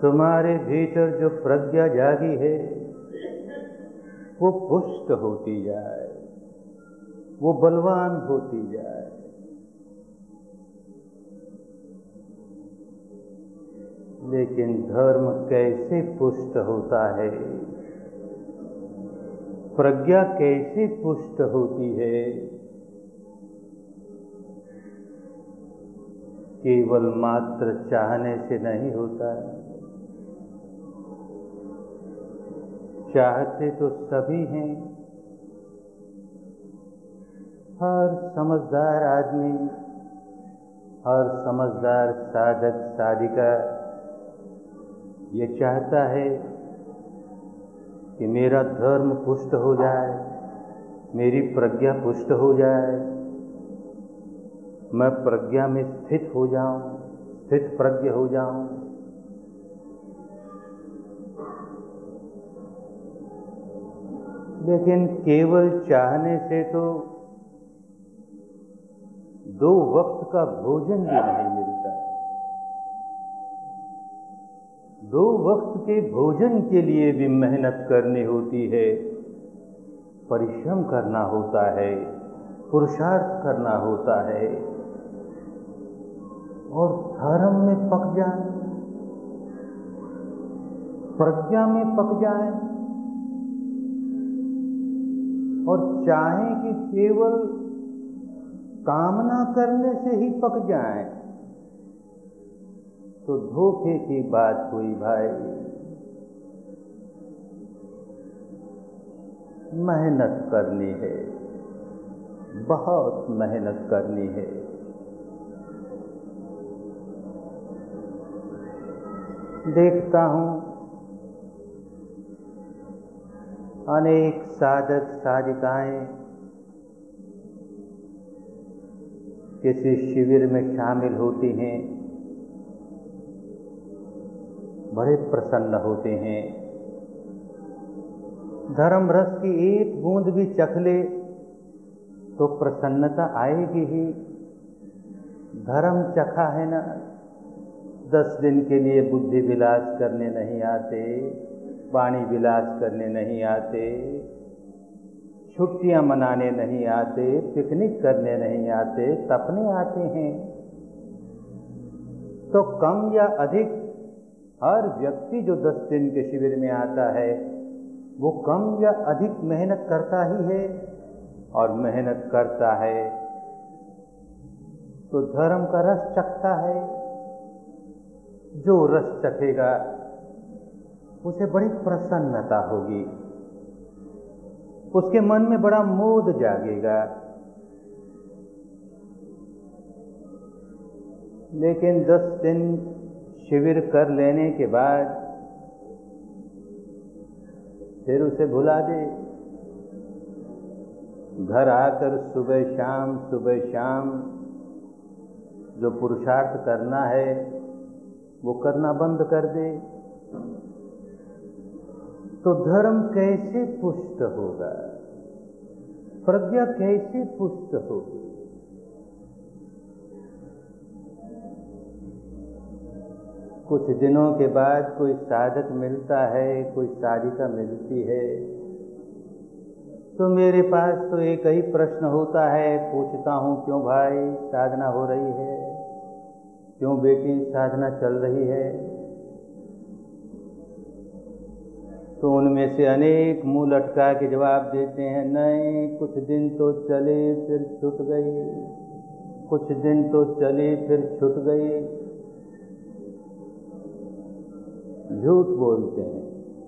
तुम्हारे भीतर जो प्रज्ञा जागी है वो पुष्ट होती जाए, वो बलवान होती जाए। लेकिन धर्म कैसे पुष्ट होता है, प्रज्ञा कैसे पुष्ट होती है? केवल मात्र चाहने से नहीं होता। चाहते तो सभी हैं। हर समझदार आदमी, हर समझदार साधक साधिका ये चाहता है कि मेरा धर्म पुष्ट हो जाए, मेरी प्रज्ञा पुष्ट हो जाए, मैं प्रज्ञा में स्थित हो जाऊं, स्थित प्रज्ञ हो जाऊं। लेकिन केवल चाहने से तो 2 वक्त का भोजन भी नहीं मिलता। 2 वक्त के भोजन के लिए भी मेहनत करनी होती है, परिश्रम करना होता है, पुरुषार्थ करना होता है। और धर्म में पक जाए, प्रज्ञा में पक जाए और चाहें कि केवल कामना करने से ही पक जाए तो धोखे की बात हुई भाई। मेहनत करनी है, बहुत मेहनत करनी है। देखता हूं अनेक साधक साधिकाएं किसी शिविर में शामिल होती हैं, बड़े प्रसन्न होते हैं। धर्म रस की एक बूंद भी चख ले तो प्रसन्नता आएगी ही। धर्म चखा है ना, 10 दिन के लिए बुद्धि विलास करने नहीं आते, वाणी विलास करने नहीं आते, छुट्टियां मनाने नहीं आते, पिकनिक करने नहीं आते, सपने आते हैं। तो कम या अधिक हर व्यक्ति जो 10 दिन के शिविर में आता है वो कम या अधिक मेहनत करता ही है। और मेहनत करता है तो धर्म का रस चखता है। जो रस चखेगा उसे बड़ी प्रसन्नता होगी, उसके मन में बड़ा मोद जागेगा। लेकिन 10 दिन शिविर कर लेने के बाद फिर उसे भुला दे। घर आकर सुबह शाम जो पुरुषार्थ करना है वो करना बंद कर दे तो धर्म कैसे पुष्ट होगा, प्रज्ञा कैसे पुष्ट होगी? कुछ दिनों के बाद कोई साधक मिलता है, कोई साधिका मिलती है तो मेरे पास तो एक ही प्रश्न होता है। पूछता हूं, क्यों भाई साधना हो रही है, क्यों बेटी साधना चल रही है? तो उनमें से अनेक मुंह लटका के जवाब देते हैं, नहीं कुछ दिन तो चले फिर छूट गई, कुछ दिन तो चले फिर छूट गई। झूठ बोलते हैं,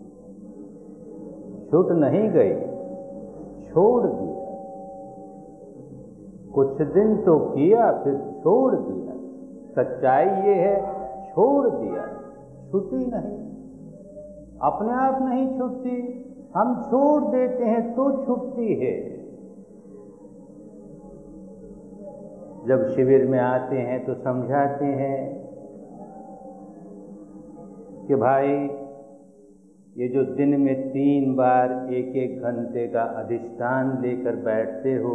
छूट नहीं गई, छोड़ दिया। कुछ दिन तो किया फिर छोड़ दिया। सच्चाई ये है, छोड़ दिया, छूटी नहीं। अपने आप नहीं छूटती, हम छोड़ देते हैं तो छूटती है। जब शिविर में आते हैं तो समझाते हैं कि भाई ये जो दिन में 3 बार 1-1 घंटे का अधिष्ठान लेकर बैठते हो,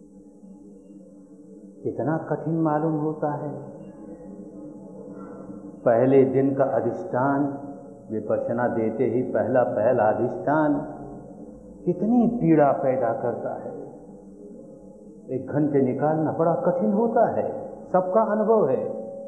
कितना कठिन मालूम होता है। पहले दिन का अधिष्ठान, विपश्यना देते ही पहला अधिष्ठान कितनी पीड़ा पैदा करता है। 1 घंटे निकालना बड़ा कठिन होता है, सबका अनुभव है,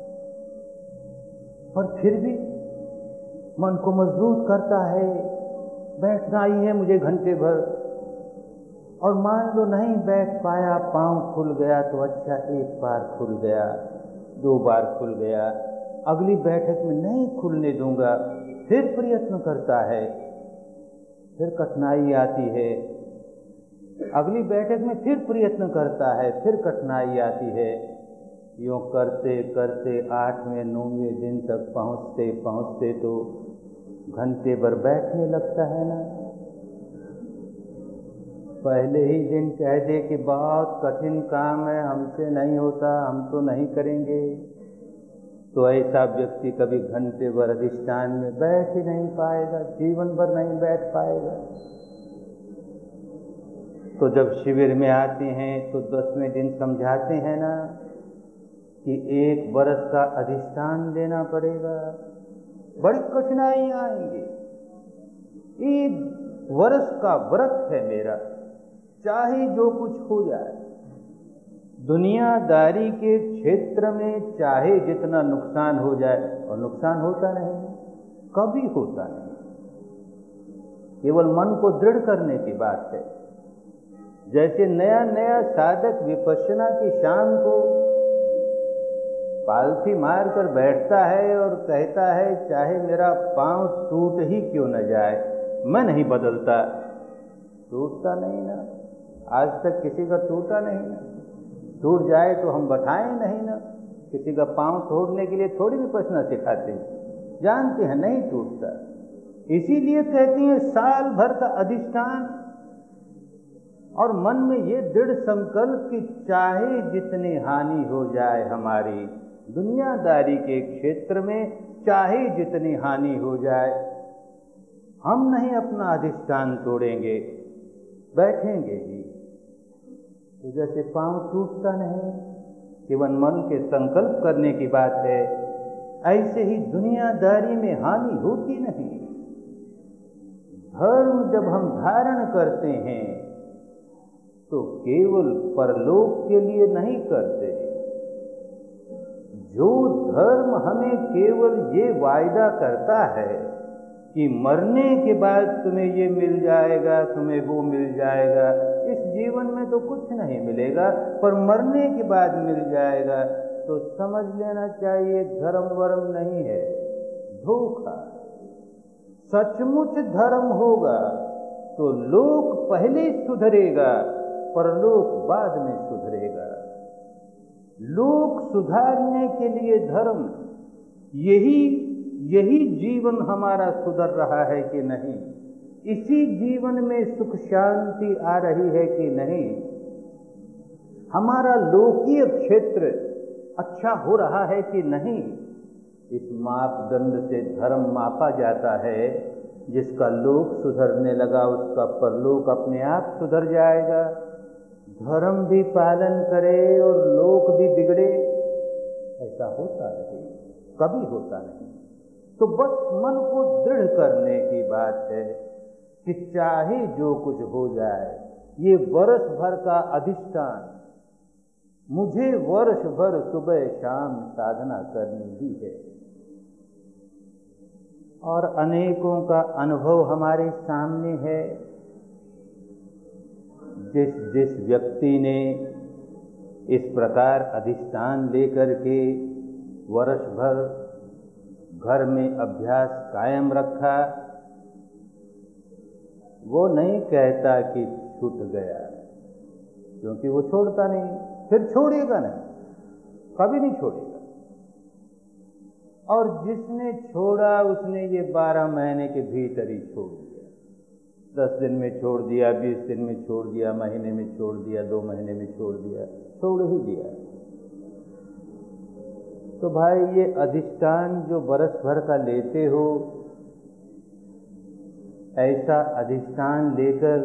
पर फिर भी मन को मजबूत करता है, बैठना ही है मुझे घंटे भर। और मान लो नहीं बैठ पाया, पांव खुल गया तो अच्छा, 1 बार खुल गया, 2 बार खुल गया, अगली बैठक में नहीं खुलने दूंगा, फिर प्रयत्न करता है, फिर कठिनाई आती है, अगली बैठक में फिर प्रयत्न करता है, फिर कठिनाई आती है। यूँ करते करते 8वें 9वें दिन तक पहुँचते तो घंटे भर बैठने लगता है ना। पहले ही दिन कह दे कि बहुत कठिन काम है, हमसे नहीं होता, हम तो नहीं करेंगे, तो ऐसा व्यक्ति कभी घंटे भर अधिष्ठान में बैठ ही नहीं पाएगा, जीवन भर नहीं बैठ पाएगा। तो जब शिविर में आते हैं तो 10वें दिन समझाते हैं ना कि 1 वर्ष का अधिष्ठान लेना पड़ेगा, बड़ी कठिनाइयां आएंगी। 1 वर्ष का व्रत है मेरा, चाहे जो कुछ हो जाए, दुनियादारी के क्षेत्र में चाहे जितना नुकसान हो जाए, और नुकसान होता नहीं, कभी होता नहीं, केवल मन को दृढ़ करने की बात है। जैसे नया नया साधक विपश्यना की शाम को पालथी मार कर बैठता है और कहता है चाहे मेरा पांव टूट ही क्यों न जाए, मैं नहीं बदलता। टूटता नहीं ना, आज तक किसी का टूटा नहीं ना, टूट जाए तो हम बैठाएं नहीं ना। किसी का पांव तोड़ने के लिए थोड़ी विपश्यना सिखाते हैं, जानते हैं नहीं टूटता। इसीलिए कहती हैं साल भर का अधिष्ठान, और मन में ये दृढ़ संकल्प कि चाहे जितनी हानि हो जाए हमारी, दुनियादारी के क्षेत्र में चाहे जितनी हानि हो जाए, हम नहीं अपना अधिष्ठान तोड़ेंगे, बैठेंगे ही। तो जैसे पांव टूटता नहीं, केवल मन के संकल्प करने की बात है, ऐसे ही दुनियादारी में हानि होती नहीं। धर्म जब हम धारण करते हैं तो केवल परलोक के लिए नहीं करते। जो धर्म हमें केवल ये वायदा करता है कि मरने के बाद तुम्हें ये मिल जाएगा, तुम्हें वो मिल जाएगा, इस जीवन में तो कुछ नहीं मिलेगा, पर मरने के बाद मिल जाएगा, तो समझ लेना चाहिए धर्म वर्म नहीं है, धोखा। सचमुच धर्म होगा तो लोक पहले सुधरेगा, परलोक बाद में सुधरेगा। लोक सुधारने के लिए धर्म, यही जीवन हमारा सुधर रहा है कि नहीं, इसी जीवन में सुख शांति आ रही है कि नहीं, हमारा लोकीय क्षेत्र अच्छा हो रहा है कि नहीं, इस मापदंड से धर्म मापा जाता है। जिसका लोक सुधरने लगा उसका परलोक अपने आप सुधर जाएगा। धर्म भी पालन करे और लोक भी बिगड़े, ऐसा होता नहीं, कभी होता नहीं। तो बस मन को दृढ़ करने की बात है कि चाहे जो कुछ हो जाए, ये वर्ष भर का अधिष्ठान, मुझे वर्ष भर सुबह शाम साधना करनी ही है। और अनेकों का अनुभव हमारे सामने है। जिस व्यक्ति ने इस प्रकार अधिष्ठान लेकर के वर्ष भर घर में अभ्यास कायम रखा, वो नहीं कहता कि छूट गया, क्योंकि वो छोड़ता नहीं, फिर छोड़ेगा नहीं, कभी नहीं छोड़ेगा। और जिसने छोड़ा उसने ये 12 महीने के भीतर ही छोड़ दिया। 10 दिन में छोड़ दिया, 20 दिन में छोड़ दिया, महीने में छोड़ दिया, 2 महीने में छोड़ दिया, छोड़ ही दिया। तो भाई ये अधिष्ठान जो बरस भर का लेते हो, ऐसा अधिष्ठान लेकर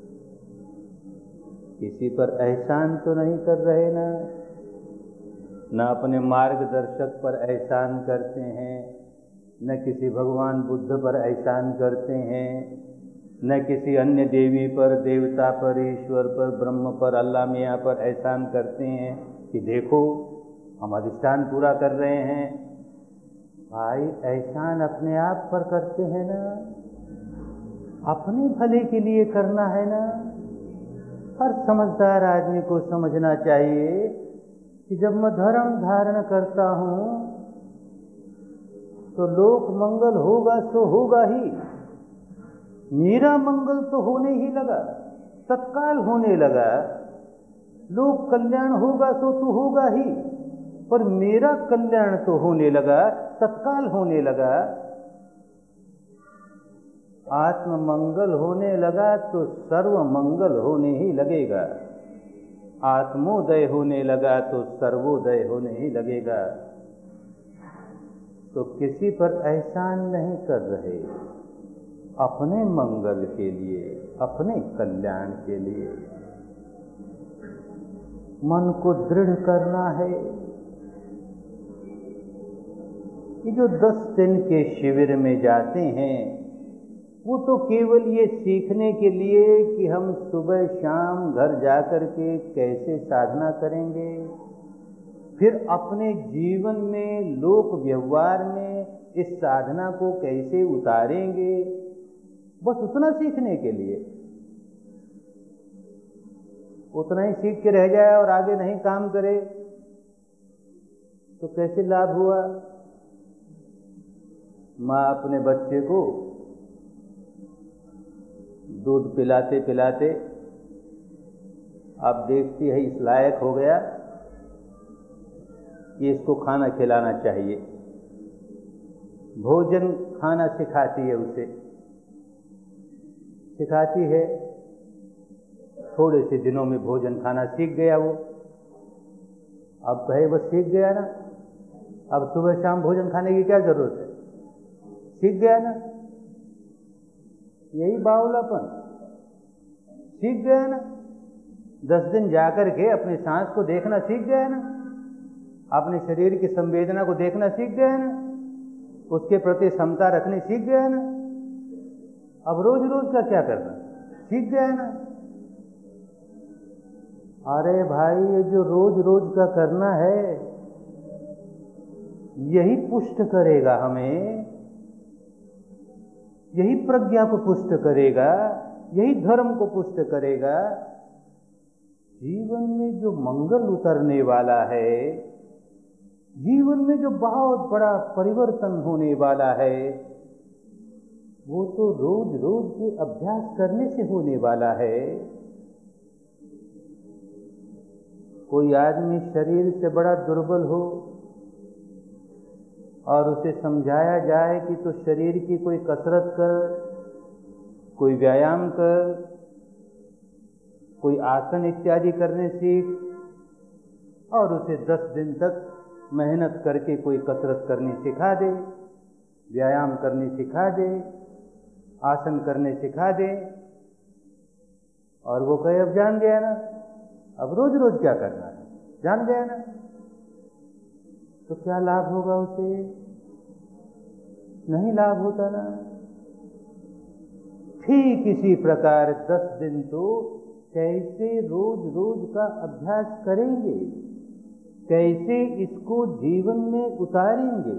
किसी पर एहसान तो नहीं कर रहे ना, न अपने मार्गदर्शक पर एहसान करते हैं, न किसी भगवान बुद्ध पर एहसान करते हैं, न किसी अन्य देवी पर, देवता पर, ईश्वर पर, ब्रह्म पर, अल्लाह मियाँ पर एहसान करते हैं कि देखो हम अधिष्ठान पूरा कर रहे हैं। भाई एहसान अपने आप पर करते हैं ना, अपने भले के लिए करना है ना। हर समझदार आदमी को समझना चाहिए कि जब मैं धर्म धारण करता हूँ तो लोक मंगल होगा सो होगा ही, मेरा मंगल तो होने ही लगा, तत्काल होने लगा। लोक कल्याण होगा सो तो होगा ही, पर मेरा कल्याण तो होने लगा, तत्काल होने लगा। आत्म मंगल होने लगा तो सर्व मंगल होने ही लगेगा। आत्मोदय होने लगा तो सर्वोदय होने ही लगेगा। तो किसी पर एहसान नहीं कर रहे, अपने मंगल के लिए, अपने कल्याण के लिए मन को दृढ़ करना है। ये जो 10 दिन के शिविर में जाते हैं वो तो केवल ये सीखने के लिए कि हम सुबह शाम घर जाकर के कैसे साधना करेंगे, फिर अपने जीवन में, लोक व्यवहार में इस साधना को कैसे उतारेंगे, बस उतना सीखने के लिए। उतना ही सीख के रह जाए और आगे नहीं काम करे तो कैसे लाभ हुआ। माँ अपने बच्चे को दूध पिलाते पिलाते अब देखती है इस लायक हो गया कि इसको खाना खिलाना चाहिए, भोजन खाना सिखाती है, उसे सिखाती है। थोड़े से दिनों में भोजन खाना सीख गया वो। अब कहे बस सीख गया ना, अब सुबह शाम भोजन खाने की क्या जरूरत है, सीख गया ना। यही बावलापन, सीख गया ना। 10 दिन जाकर के अपनी सांस को देखना सीख गया ना, अपने शरीर की संवेदना को देखना सीख गया ना, उसके प्रति समता रखनी सीख गया ना। अब रोज रोज का क्या करना, सीख गया ना। अरे भाई ये जो रोज रोज का करना है यही पुष्ट करेगा हमें, यही प्रज्ञा को पुष्ट करेगा, यही धर्म को पुष्ट करेगा। जीवन में जो मंगल उतरने वाला है, जीवन में जो बहुत बड़ा परिवर्तन होने वाला है, वो तो रोज रोज के अभ्यास करने से होने वाला है। कोई आदमी शरीर से बड़ा दुर्बल हो और उसे समझाया जाए कि तो शरीर की कोई कसरत कर, कोई व्यायाम कर, कोई आसन इत्यादि करने सीख, और उसे 10 दिन तक मेहनत करके कोई कसरत करनी सिखा दे, व्यायाम करनी सिखा दे, आसन करने सिखा दे, और वो कहे अब जान गया ना, अब रोज रोज क्या करना है, जान गया ना, तो क्या लाभ होगा उसे, नहीं लाभ होता ना। ठीक इसी प्रकार 10 दिन तो कैसे रोज रोज का अभ्यास करेंगे, कैसे इसको जीवन में उतारेंगे,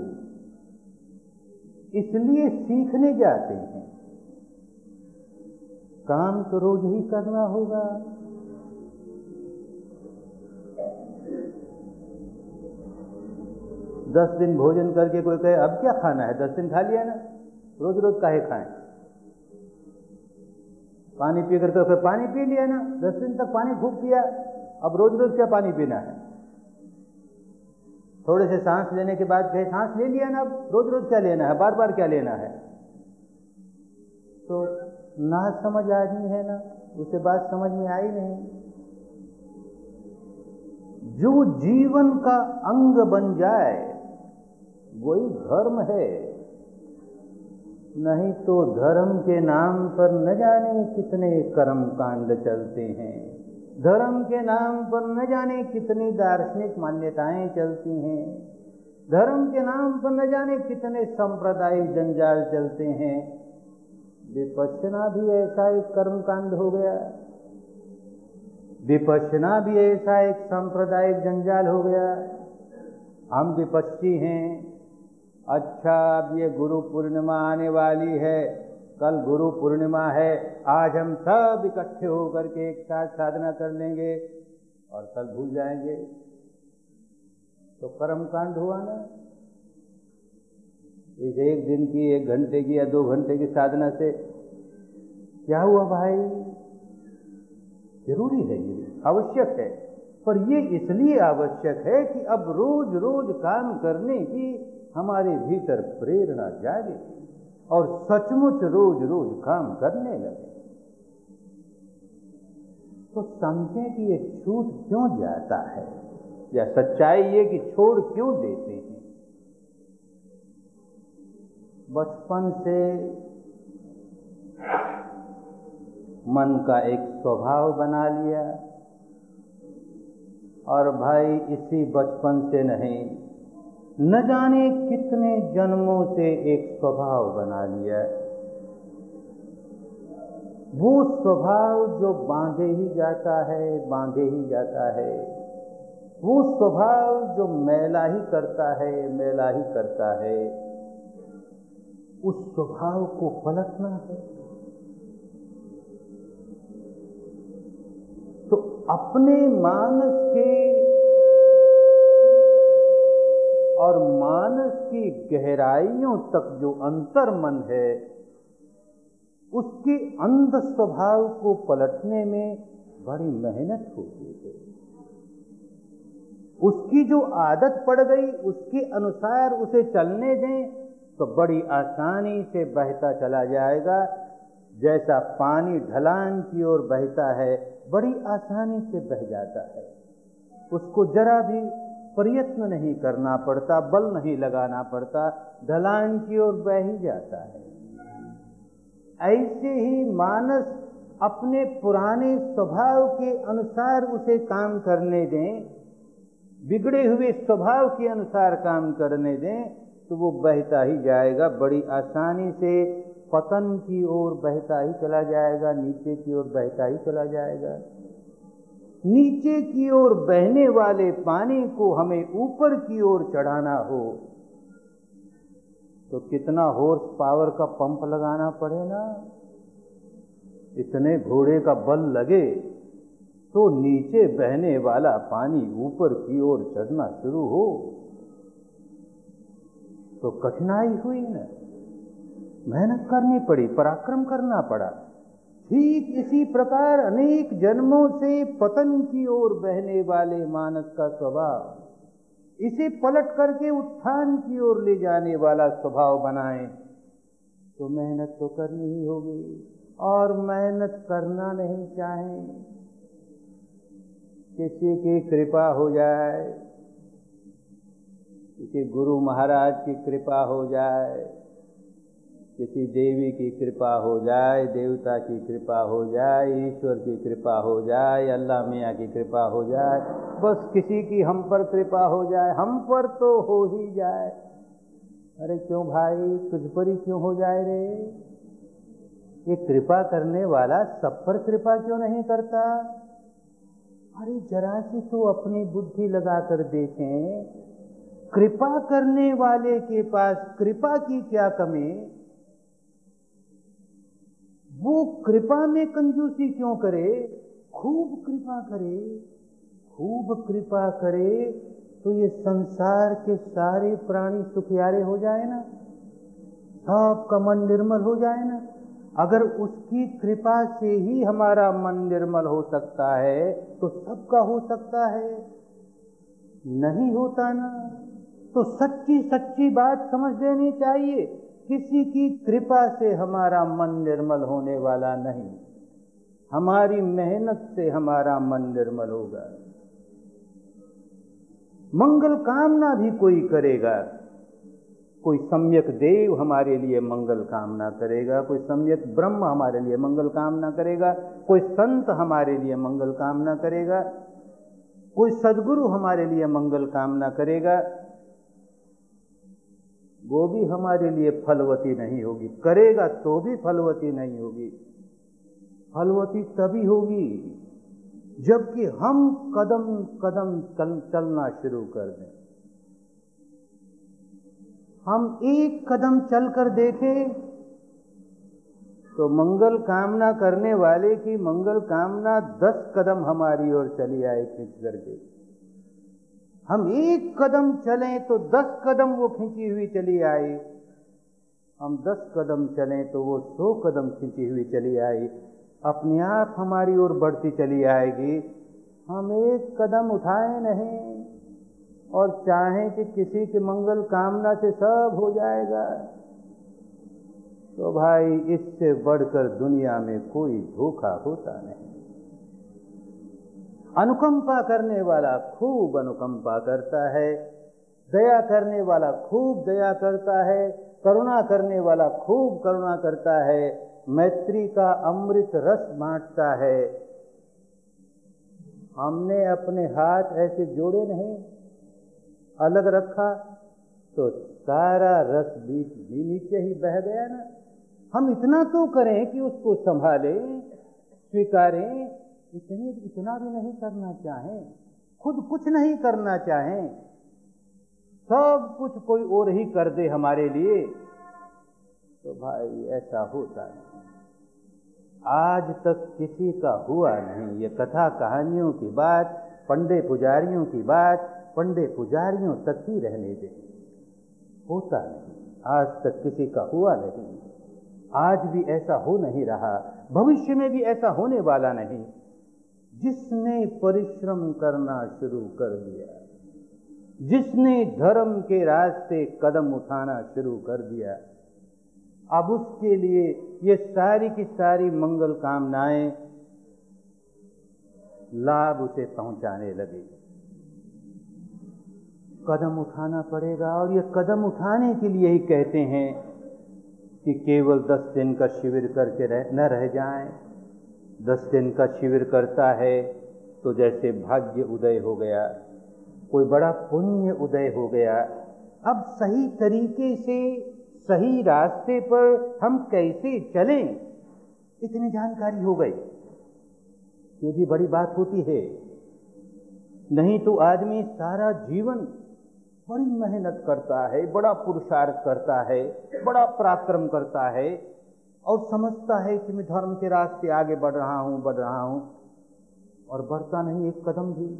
इसलिए सीखने जाते हैं। काम तो रोज ही करना होगा। दस दिन भोजन करके कोई कहे अब क्या खाना है, 10 दिन खा लिया ना, रोज रोज काहे खाएं। पानी पी करके फिर पानी पी लिया ना, 10 दिन तक पानी खूब पिया, अब रोज रोज क्या पानी पीना है। थोड़े से सांस लेने के बाद कहे सांस ले लिया ना, अब रोज रोज क्या लेना है, बार बार क्या लेना है। तो ना समझ आदमी है ना, उसे बात समझ में आई नहीं। जो जीवन का अंग बन जाए वही धर्म है, नहीं तो धर्म के नाम पर न जाने कितने कर्म कांड चलते हैं। धर्म के नाम पर न जाने कितनी दार्शनिक मान्यताएं चलती हैं, धर्म के नाम पर न जाने कितने सांप्रदायिक जंजाल चलते हैं। विपश्यना भी ऐसा एक कर्मकांड हो गया, विपश्यना भी ऐसा एक सांप्रदायिक जंजाल हो गया। हम विपश्ची हैं, अच्छा अब ये गुरु पूर्णिमा आने वाली है, कल गुरु पूर्णिमा है, आज हम सब इकट्ठे होकर के एक साथ साधना कर लेंगे और कल भूल जाएंगे, तो कर्मकांड हुआ ना। इस एक दिन की, 1 घंटे की या 2 घंटे की साधना से क्या हुआ भाई? जरूरी है, ये आवश्यक है, पर ये इसलिए आवश्यक है कि अब रोज रोज काम करने की हमारे भीतर प्रेरणा जागे और सचमुच रोज रोज काम करने लगे। तो समझें कि ये छूट क्यों जाता है, या सच्चाई ये कि छोड़ क्यों देते हैं। बचपन से मन का एक स्वभाव बना लिया, और भाई इसी बचपन से नहीं, न जाने कितने जन्मों से एक स्वभाव बना लिया। वो स्वभाव जो बांधे ही जाता है, बांधे ही जाता है, वो स्वभाव जो मैला ही करता है, मैला ही करता है, उस स्वभाव को पलटना है। तो अपने मानस के और मानस की गहराइयों तक जो अंतर्मन है, उसके अंध स्वभाव को पलटने में बड़ी मेहनत होती है। उसकी जो आदत पड़ गई उसके अनुसार उसे चलने दें तो बड़ी आसानी से बहता चला जाएगा। जैसा पानी ढलान की ओर बहता है, बड़ी आसानी से बह जाता है, उसको जरा भी प्रयत्न नहीं करना पड़ता, बल नहीं लगाना पड़ता, ढलान की ओर बह ही जाता है। ऐसे ही मानस अपने पुराने स्वभाव के अनुसार उसे काम करने दें, बिगड़े हुए स्वभाव के अनुसार काम करने दें, तो वो बहता ही जाएगा, बड़ी आसानी से पतन की ओर बहता ही चला जाएगा, नीचे की ओर बहता ही चला जाएगा। नीचे की ओर बहने वाले पानी को हमें ऊपर की ओर चढ़ाना हो तो कितना हॉर्स पावर का पंप लगाना पड़े ना, इतने घोड़े का बल लगे तो नीचे बहने वाला पानी ऊपर की ओर चढ़ना शुरू हो, तो कठिनाई हुई ना, मेहनत करनी पड़ी, पराक्रम करना पड़ा। ठीक इसी प्रकार अनेक जन्मों से पतन की ओर बहने वाले मानस का स्वभाव, इसे पलट करके उत्थान की ओर ले जाने वाला स्वभाव बनाएं तो मेहनत तो करनी ही होगी। और मेहनत करना नहीं चाहें, किसी की कृपा हो जाए, किसी गुरु महाराज की कृपा हो जाए, किसी देवी की कृपा हो जाए, देवता की कृपा हो जाए, ईश्वर की कृपा हो जाए, अल्लाह मियाँ की कृपा हो जाए, बस किसी की हम पर कृपा हो जाए, हम पर तो हो ही जाए। अरे क्यों भाई, तुझ पर ही क्यों हो जाए रे? ये कृपा करने वाला सब पर कृपा क्यों नहीं करता? अरे जरा सी तो अपनी बुद्धि लगाकर देखें, कृपा करने वाले के पास कृपा की क्या कमी? वो कृपा में कंजूसी क्यों करे? खूब कृपा करे, खूब कृपा करे तो ये संसार के सारे प्राणी सुखियारे हो जाए ना, सबका मन निर्मल हो जाए ना। अगर उसकी कृपा से ही हमारा मन निर्मल हो सकता है तो सबका हो सकता है, नहीं होता ना। तो सच्ची सच्ची बात समझ लेनी चाहिए, किसी की कृपा से हमारा मन निर्मल होने वाला नहीं, हमारी मेहनत से हमारा मन निर्मल होगा। मंगल कामना भी कोई करेगा, कोई सम्यक देव हमारे लिए मंगल कामना करेगा, कोई सम्यक ब्रह्म हमारे लिए मंगल कामना करेगा, कोई संत हमारे लिए मंगल कामना करेगा, कोई सद्गुरु हमारे लिए मंगल कामना करेगा। वो भी हमारे लिए फलवती नहीं होगी, करेगा तो भी फलवती नहीं होगी। फलवती तभी होगी जबकि हम कदम कदम चलना शुरू कर दें। हम एक कदम चलकर देखें तो मंगल कामना करने वाले की मंगल कामना 10 कदम हमारी ओर चली आए खींच करके। हम एक कदम चलें तो 10 कदम वो खींची हुई चली आई। हम 10 कदम चलें तो वो 100 कदम खींची हुई चली आई। अपने आप हमारी ओर बढ़ती चली आएगी। हम एक कदम उठाए नहीं और चाहें कि किसी के मंगल कामना से सब हो जाएगा, तो भाई इससे बढ़कर दुनिया में कोई धोखा होता नहीं। अनुकंपा करने वाला खूब अनुकंपा करता है, दया करने वाला खूब दया करता है, करुणा करने वाला खूब करुणा करता है, मैत्री का अमृत रस बांटता है। हमने अपने हाथ ऐसे जोड़े नहीं, अलग रखा तो सारा रस बीच भी नीचे ही बह गया ना। हम इतना तो करें कि उसको संभालें, स्वीकारें, इतना भी नहीं करना चाहें, खुद कुछ नहीं करना चाहें, सब कुछ कोई और ही कर दे हमारे लिए, तो भाई ऐसा होता नहीं। आज तक किसी का हुआ नहीं। ये कथा कहानियों की बात, पंडे पुजारियों की बात, पंडे पुजारियों तक ही रहने दे, होता नहीं। आज तक किसी का हुआ नहीं, आज भी ऐसा हो नहीं रहा, भविष्य में भी ऐसा होने वाला नहीं। जिसने परिश्रम करना शुरू कर दिया, जिसने धर्म के रास्ते कदम उठाना शुरू कर दिया, अब उसके लिए ये सारी की सारी मंगल कामनाएं लाभ उसे पहुंचाने लगे। कदम उठाना पड़ेगा, और ये कदम उठाने के लिए ही कहते हैं कि केवल 10 दिन का शिविर करके न रह जाएं। 10 दिन का शिविर करता है तो जैसे भाग्य उदय हो गया, कोई बड़ा पुण्य उदय हो गया। अब सही तरीके से सही रास्ते पर हम कैसे चलें, इतनी जानकारी हो गई, ये भी बड़ी बात होती है। नहीं तो आदमी सारा जीवन बड़ी मेहनत करता है, बड़ा पुरुषार्थ करता है, बड़ा पराक्रम करता है और समझता है कि मैं धर्म के रास्ते आगे बढ़ रहा हूं, और बढ़ता नहीं एक कदम भी।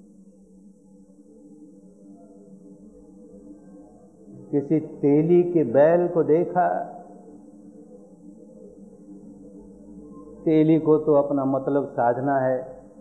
किसी तेली के बैल को देखा, तेली को तो अपना मतलब साधना है,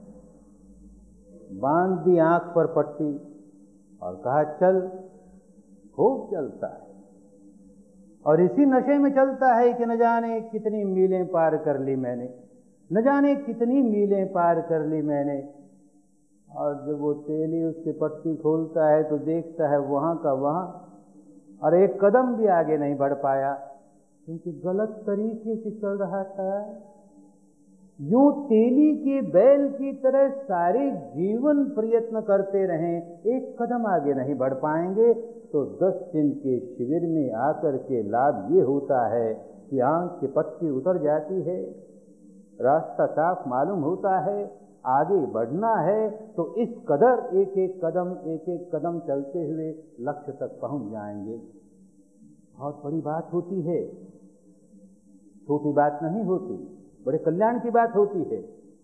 बांध दी आंख पर पट्टी और कहा चल, खूब चलता है और इसी नशे में चलता है कि न जाने कितनी मीलें पार कर ली मैंने, न जाने कितनी मीलें पार कर ली मैंने। और जब वो तेली उसकी पट्टी खोलता है तो देखता है वहां का वहां, और एक कदम भी आगे नहीं बढ़ पाया क्योंकि गलत तरीके से चल रहा था। यूं तेली के बैल की तरह सारे जीवन प्रयत्न करते रहें, एक कदम आगे नहीं बढ़ पाएंगे, तो 10 दिन के शिविर में आकर के लाभ ये होता है कि आंख की पट्टी उतर जाती है, रास्ता साफ मालूम होता है, आगे बढ़ना है तो इस कदर एक एक कदम चलते हुए लक्ष्य तक पहुंच जाएंगे। बहुत बड़ी बात होती है, छोटी बात नहीं होती, बड़े कल्याण की बात होती है।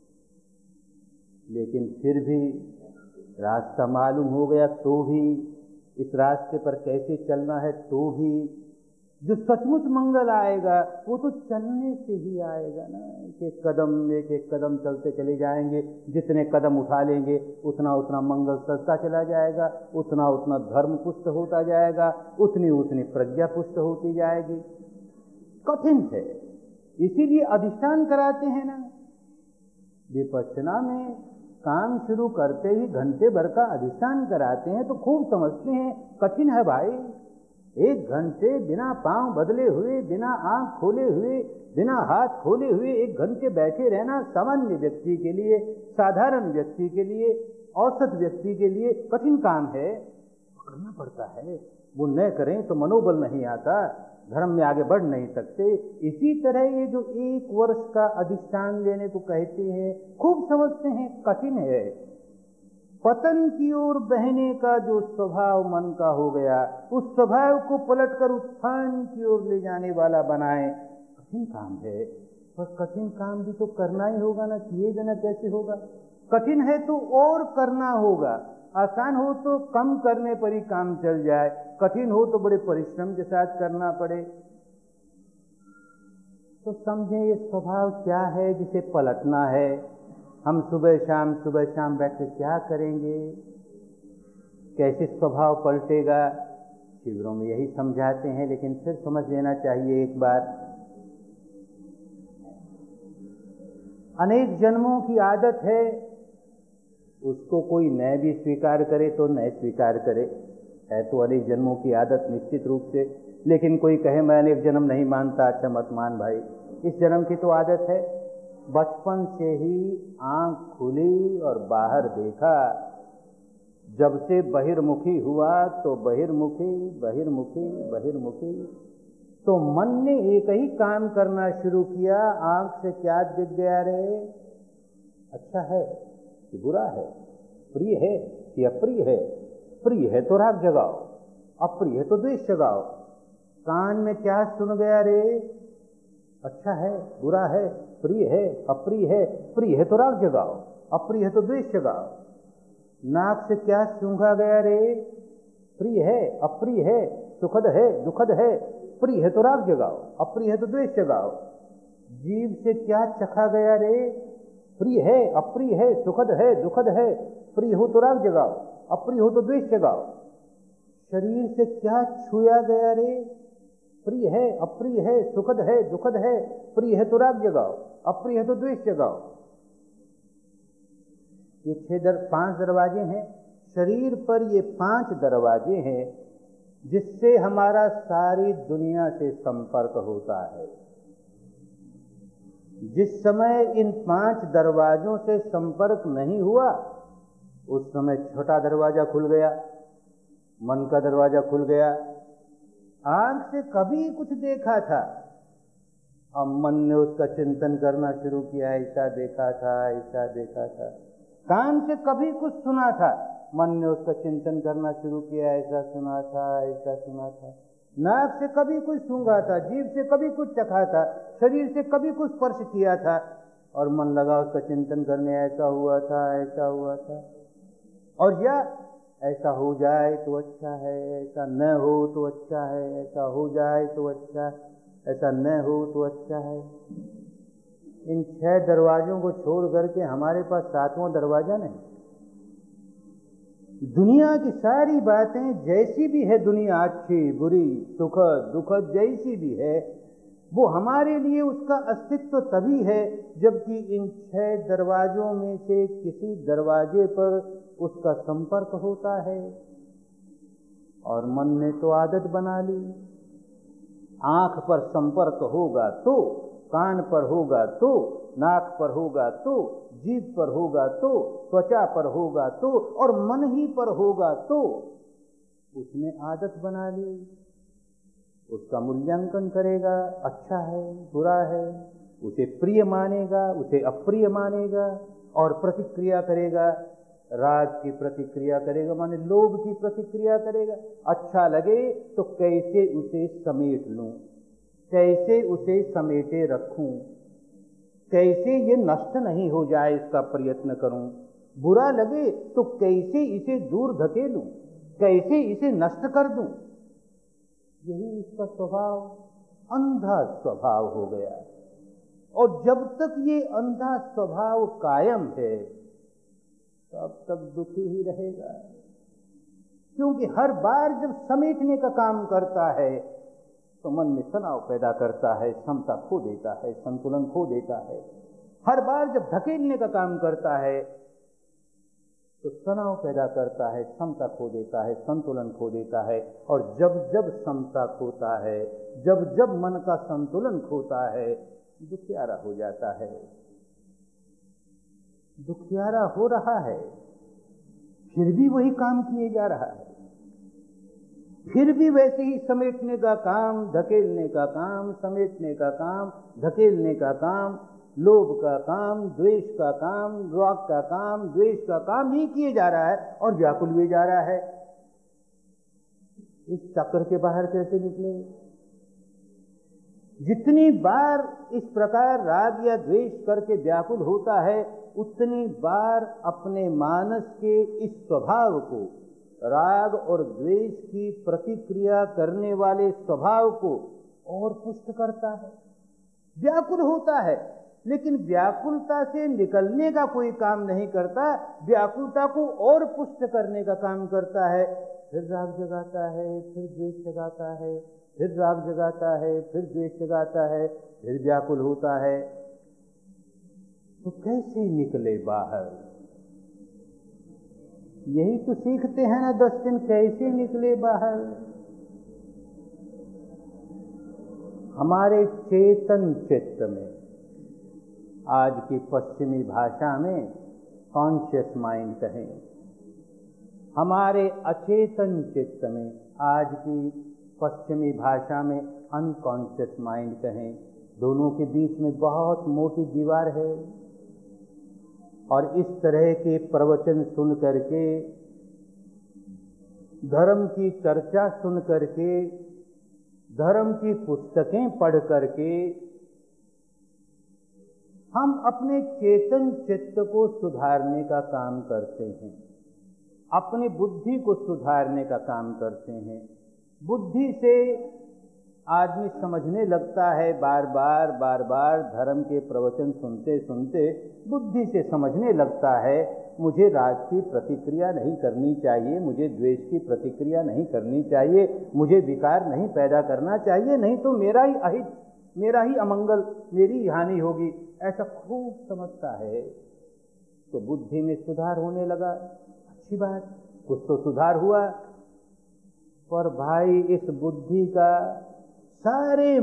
लेकिन फिर भी रास्ता मालूम हो गया तो भी, इस रास्ते पर कैसे चलना है तो भी, जो सचमुच मंगल आएगा वो तो चलने से ही आएगा ना। एक एक कदम चलते चले जाएंगे, जितने कदम उठा लेंगे उतना उतना मंगल सजता चला जाएगा, उतना उतना धर्म पुष्ट होता जाएगा, उतनी उतनी प्रज्ञा पुष्ट होती जाएगी। कठिन है, इसीलिए अधिष्ठान कराते हैं ना। विपश्यना में काम शुरू करते ही घंटे भर का अधिष्ठान कराते हैं तो खूब समझते हैं कठिन है भाई, 1 घंटे बिना पांव बदले हुए, बिना आंख खोले हुए, बिना हाथ खोले हुए 1 घंटे बैठे रहना सामान्य व्यक्ति के लिए, साधारण व्यक्ति के लिए, औसत व्यक्ति के लिए कठिन काम है, करना पड़ता है। वो न करें तो मनोबल नहीं आता, धर्म में आगे बढ़ नहीं सकते। इसी तरह ये जो 1 वर्ष का अधिष्ठान लेने को कहते हैं, खूब समझते हैं, कठिन है। पतन की ओर बहने का जो स्वभाव मन का हो गया, उस स्वभाव को पलटकर उत्थान की ओर ले जाने वाला बनाए, कठिन काम है। पर कठिन काम भी तो करना ही होगा ना, किए बिना कैसे होगा? कठिन है तो और करना होगा। आसान हो तो कम करने पर ही काम चल जाए, कठिन हो तो बड़े परिश्रम के साथ करना पड़े। तो समझें ये स्वभाव क्या है जिसे पलटना है। हम सुबह शाम बैठ के क्या करेंगे, कैसे स्वभाव पलटेगा? शिविरों में यही समझाते हैं, लेकिन फिर समझ लेना चाहिए एक बार। अनेक जन्मों की आदत है, उसको कोई न भी स्वीकार करे तो न स्वीकार करे, है तो अनेक जन्मों की आदत निश्चित रूप से। लेकिन कोई कहे मैं अनेक जन्म नहीं मानता, अच्छा मत मान भाई, इस जन्म की तो आदत है। बचपन से ही आंख खुली और बाहर देखा, जब से बहिर्मुखी हुआ तो बहिर्मुखी, तो मन ने एक ही काम करना शुरू किया। आंख से क्या दिख गया रे? अच्छा है कि बुरा है, प्रिय है कि अप्रिय है? प्रिय है तो राग जगाओ, अप्रिय है तो द्वेष जगाओ। कान में क्या सुन गया रे? अच्छा है, बुरा है, प्रिय है, अप्रिय है? प्रिय है तो राग जगाओ, अप्रिय है तो द्वेष जगाओ। नाक से क्या सूंघा गया रे? प्रिय है, अप्रिय है, सुखद है, दुखद है? प्रिय है तो राग जगाओ, अप्रिय है तो द्वेष जगाओ। जीभ से क्या चखा गया रे? प्रिय है, अप्रिय है, सुखद है, दुखद है? प्रिय हो तो राग जगाओ, अप्रिय हो तो द्वेष जगाओ। शरीर से क्या छुआ गया रे? प्रिय है, अप्रिय है, सुखद है, दुखद है? प्रिय है तो राग जगाओ, अप्रिय है तो द्वेष जगाओ। ये 5 दरवाजे हैं शरीर पर, ये 5 दरवाजे हैं जिससे हमारा सारी दुनिया से संपर्क होता है। जिस समय इन 5 दरवाजों से संपर्क नहीं हुआ, उस समय छोटा दरवाजा खुल गया, मन का दरवाजा खुल गया। आंख से कभी कुछ देखा था, अब मन ने उसका चिंतन करना शुरू किया, ऐसा देखा था, ऐसा देखा था। कान से कभी कुछ सुना था, मन ने उसका चिंतन करना शुरू किया, ऐसा सुना था, ऐसा सुना था। नाक से कभी कुछ सूंघा था, जीभ से कभी कुछ चखा था, शरीर से कभी कुछ स्पर्श किया था, और मन लगा उसका चिंतन करने, ऐसा हुआ था, ऐसा हुआ था। और या ऐसा हो जाए तो अच्छा है, ऐसा न हो तो अच्छा है, ऐसा हो जाए तो अच्छा, ऐसा न हो तो अच्छा है। इन 6 दरवाजों को छोड़ करके हमारे पास 7वां दरवाजा नहीं। दुनिया की सारी बातें जैसी भी है, दुनिया अच्छी बुरी सुखद दुखद जैसी भी है, वो हमारे लिए उसका अस्तित्व तभी है जबकि इन 6 दरवाजों में से किसी दरवाजे पर उसका संपर्क होता है। और मन ने तो आदत बना ली, आंख पर संपर्क होगा तो, कान पर होगा तो, नाक पर होगा तो, जीभ पर होगा तो, त्वचा पर होगा तो, और मन ही पर होगा तो। उसने आदत बना ली, उसका मूल्यांकन करेगा, अच्छा है, बुरा है, उसे प्रिय मानेगा, उसे अप्रिय मानेगा, और प्रतिक्रिया करेगा। राग की प्रतिक्रिया करेगा, माने लोभ की प्रतिक्रिया करेगा। अच्छा लगे तो कैसे उसे समेट लूं, कैसे उसे समेटे रखूं, कैसे ये नष्ट नहीं हो जाए इसका प्रयत्न करूं। बुरा लगे तो कैसे इसे दूर धकेलूं, कैसे इसे नष्ट कर दूं। यही इसका स्वभाव, अंधा स्वभाव हो गया। और जब तक ये अंधा स्वभाव कायम है, तब तक दुखी ही रहेगा। क्योंकि हर बार जब समेटने का काम करता है तो मन में तनाव पैदा करता है, समता खो देता है, संतुलन खो देता है। हर बार जब धकेलने का काम करता है तो तनाव पैदा करता है, समता खो देता है, संतुलन खो देता है। और जब जब समता खोता है, जब जब मन का संतुलन खोता है, दुखियारा हो जाता है, दुखियारा हो रहा है, फिर भी वही काम किए जा रहा है, फिर भी वैसे ही समेटने का काम, धकेलने का काम, समेटने का काम, धकेलने का काम, लोभ का काम, द्वेष का काम, राग का काम, द्वेष का काम ही किए जा रहा है और व्याकुल हुए जा रहा है। इस चक्र के बाहर कैसे निकले? जितनी बार इस प्रकार राग या द्वेष करके व्याकुल होता है, उतनी बार अपने मानस के इस स्वभाव को, राग और द्वेष की प्रतिक्रिया करने वाले स्वभाव को और पुष्ट करता है, व्याकुल होता है। लेकिन व्याकुलता से निकलने का कोई काम नहीं करता, व्याकुलता को और पुष्ट करने का काम करता है। फिर राग जगाता है, फिर द्वेष जगाता है, फिर राग जगाता है, फिर द्वेष जगाता है, फिर व्याकुल होता है। तो कैसे निकले बाहर? यही तो सीखते हैं ना 10 दिन, कैसे निकले बाहर। हमारे चेतन चित्त में, आज की पश्चिमी भाषा में कॉन्शियस माइंड कहें, हमारे अचेतन चित्त में, आज की पश्चिमी भाषा में अनकॉन्शियस माइंड कहें, दोनों के बीच में बहुत मोटी दीवार है। और इस तरह के प्रवचन सुन करके, धर्म की चर्चा सुन करके, धर्म की पुस्तकें पढ़ करके हम अपने चेतन चित्त को सुधारने का काम करते हैं, अपनी बुद्धि को सुधारने का काम करते हैं। बुद्धि से आदमी समझने लगता है, बार बार धर्म के प्रवचन सुनते सुनते बुद्धि से समझने लगता है, मुझे राग की प्रतिक्रिया नहीं करनी चाहिए, मुझे द्वेष की प्रतिक्रिया नहीं करनी चाहिए, मुझे विकार नहीं पैदा करना चाहिए, नहीं तो मेरा ही अहित, मेरा ही अमंगल, मेरी हानि होगी, ऐसा खूब समझता है। तो बुद्धि में सुधार होने लगा, अच्छी बात, कुछ तो सुधार हुआ। पर भाई, इस बुद्धि का सारे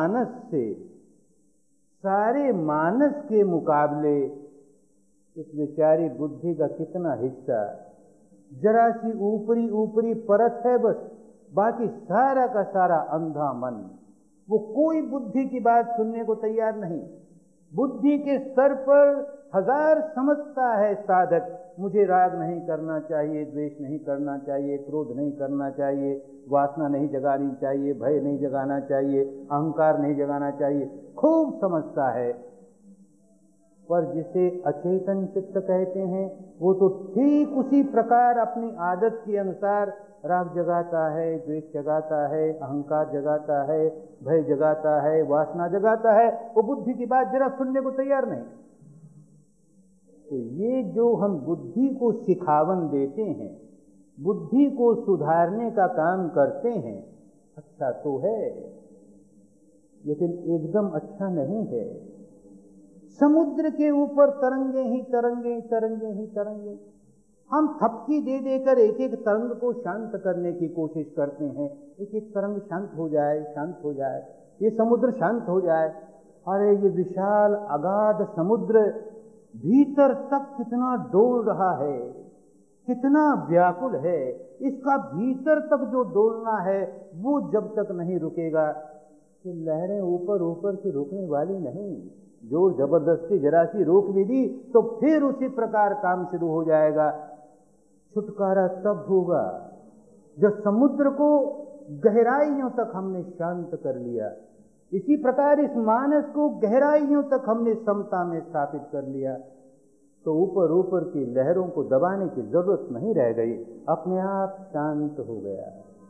मानस के मुकाबले इस बेचारी बुद्धि का कितना हिस्सा, जरा सी ऊपरी परत है बस, बाकी सारा का सारा अंधा मन। वो कोई बुद्धि की बात सुनने को तैयार नहीं। बुद्धि के स्तर पर 1000 समझता है साधक, मुझे राग नहीं करना चाहिए, द्वेष नहीं करना चाहिए, क्रोध नहीं करना चाहिए, वासना नहीं जगानी चाहिए, भय नहीं जगाना चाहिए, अहंकार नहीं जगाना चाहिए, खूब समझता है। पर जिसे अचेतन चित्त कहते हैं, वो तो ठीक उसी प्रकार अपनी आदत के अनुसार राग जगाता है, द्वेष जगाता है, अहंकार जगाता है, भय जगाता है, वासना जगाता है। वो बुद्धि की बात जरा सुनने को तैयार नहीं। तो ये जो हम बुद्धि को सिखावन देते हैं, बुद्धि को सुधारने का काम करते हैं, अच्छा तो है, लेकिन एकदम अच्छा नहीं है। समुद्र के ऊपर तरंगे ही तरंगे, तरंगे ही तरंगे। हम थपकी दे देकर एक एक तरंग को शांत करने की कोशिश करते हैं, एक एक तरंग शांत हो जाए, शांत हो जाए, ये समुद्र शांत हो जाए। अरे ये विशाल अगाध समुद्र भीतर तक कितना डोल रहा है, कितना व्याकुल है। इसका भीतर तक जो डोलना है वो जब तक नहीं रुकेगा, कि लहरें ऊपर ऊपर से रुकने वाली नहीं। जोर जबरदस्ती जरा सी रोक भी दी तो फिर उसी प्रकार काम शुरू हो जाएगा। छुटकारा तब होगा जब समुद्र को गहराइयों तक हमने शांत कर लिया। इसी प्रकार इस मानस को गहराइयों तक हमने समता में स्थापित कर लिया, तो ऊपर ऊपर की लहरों को दबाने की जरूरत नहीं रह गई, अपने आप शांत हो गया।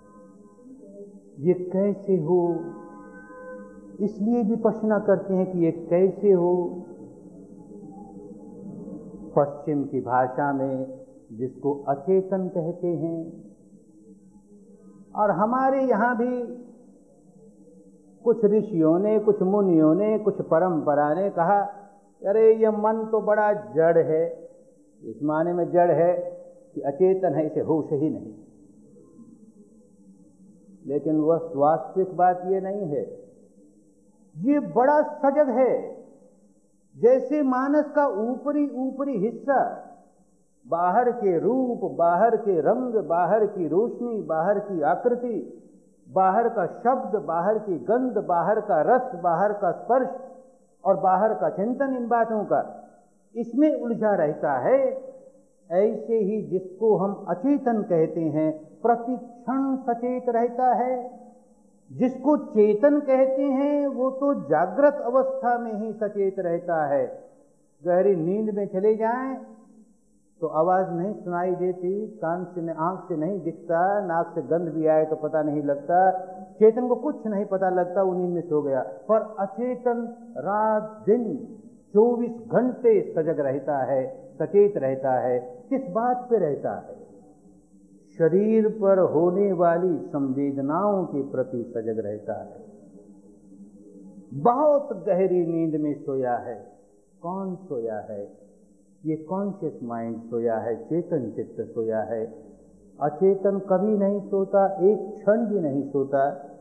ये कैसे हो, इसलिए विपश्यना करते हैं कि ये कैसे हो। पश्चिम की भाषा में जिसको अचेतन कहते हैं, और हमारे यहाँ भी कुछ ऋषियों ने, कुछ मुनियों ने, कुछ परंपरा ने कहा, अरे ये मन तो बड़ा जड़ है, इस माने में जड़ है कि अचेतन है, इसे होश ही नहीं। लेकिन वह वास्तविक बात ये नहीं है। ये बड़ा सजग है। जैसे मानस का ऊपरी ऊपरी हिस्सा बाहर के रूप, बाहर के रंग, बाहर की रोशनी, बाहर की आकृति, बाहर का शब्द, बाहर की गंध, बाहर का रस, बाहर का स्पर्श और बाहर का चिंतन, इन बातों का इसमें उलझा रहता है, ऐसे ही जिसको हम अचेतन कहते हैं प्रतिक्षण सचेत रहता है। जिसको चेतन कहते हैं वो तो जागृत अवस्था में ही सचेत रहता है। गहरी नींद में चले जाएं तो आवाज नहीं सुनाई देती, कान से आंख से नहीं दिखता, नाक से गंध भी आए तो पता नहीं लगता, चेतन को कुछ नहीं पता लगता, वो नींद में सो गया। पर अचेतन रात दिन 24 घंटे सजग रहता है, सचेत रहता है। किस बात पे रहता है? शरीर पर होने वाली संवेदनाओं के प्रति सजग रहता है। बहुत गहरी नींद में सोया है। कौन सोया है? ये कॉन्शियस माइंड सोया है, चेतन चित्त सोया है। अचेतन कभी नहीं सोता, एक क्षण भी नहीं सोता।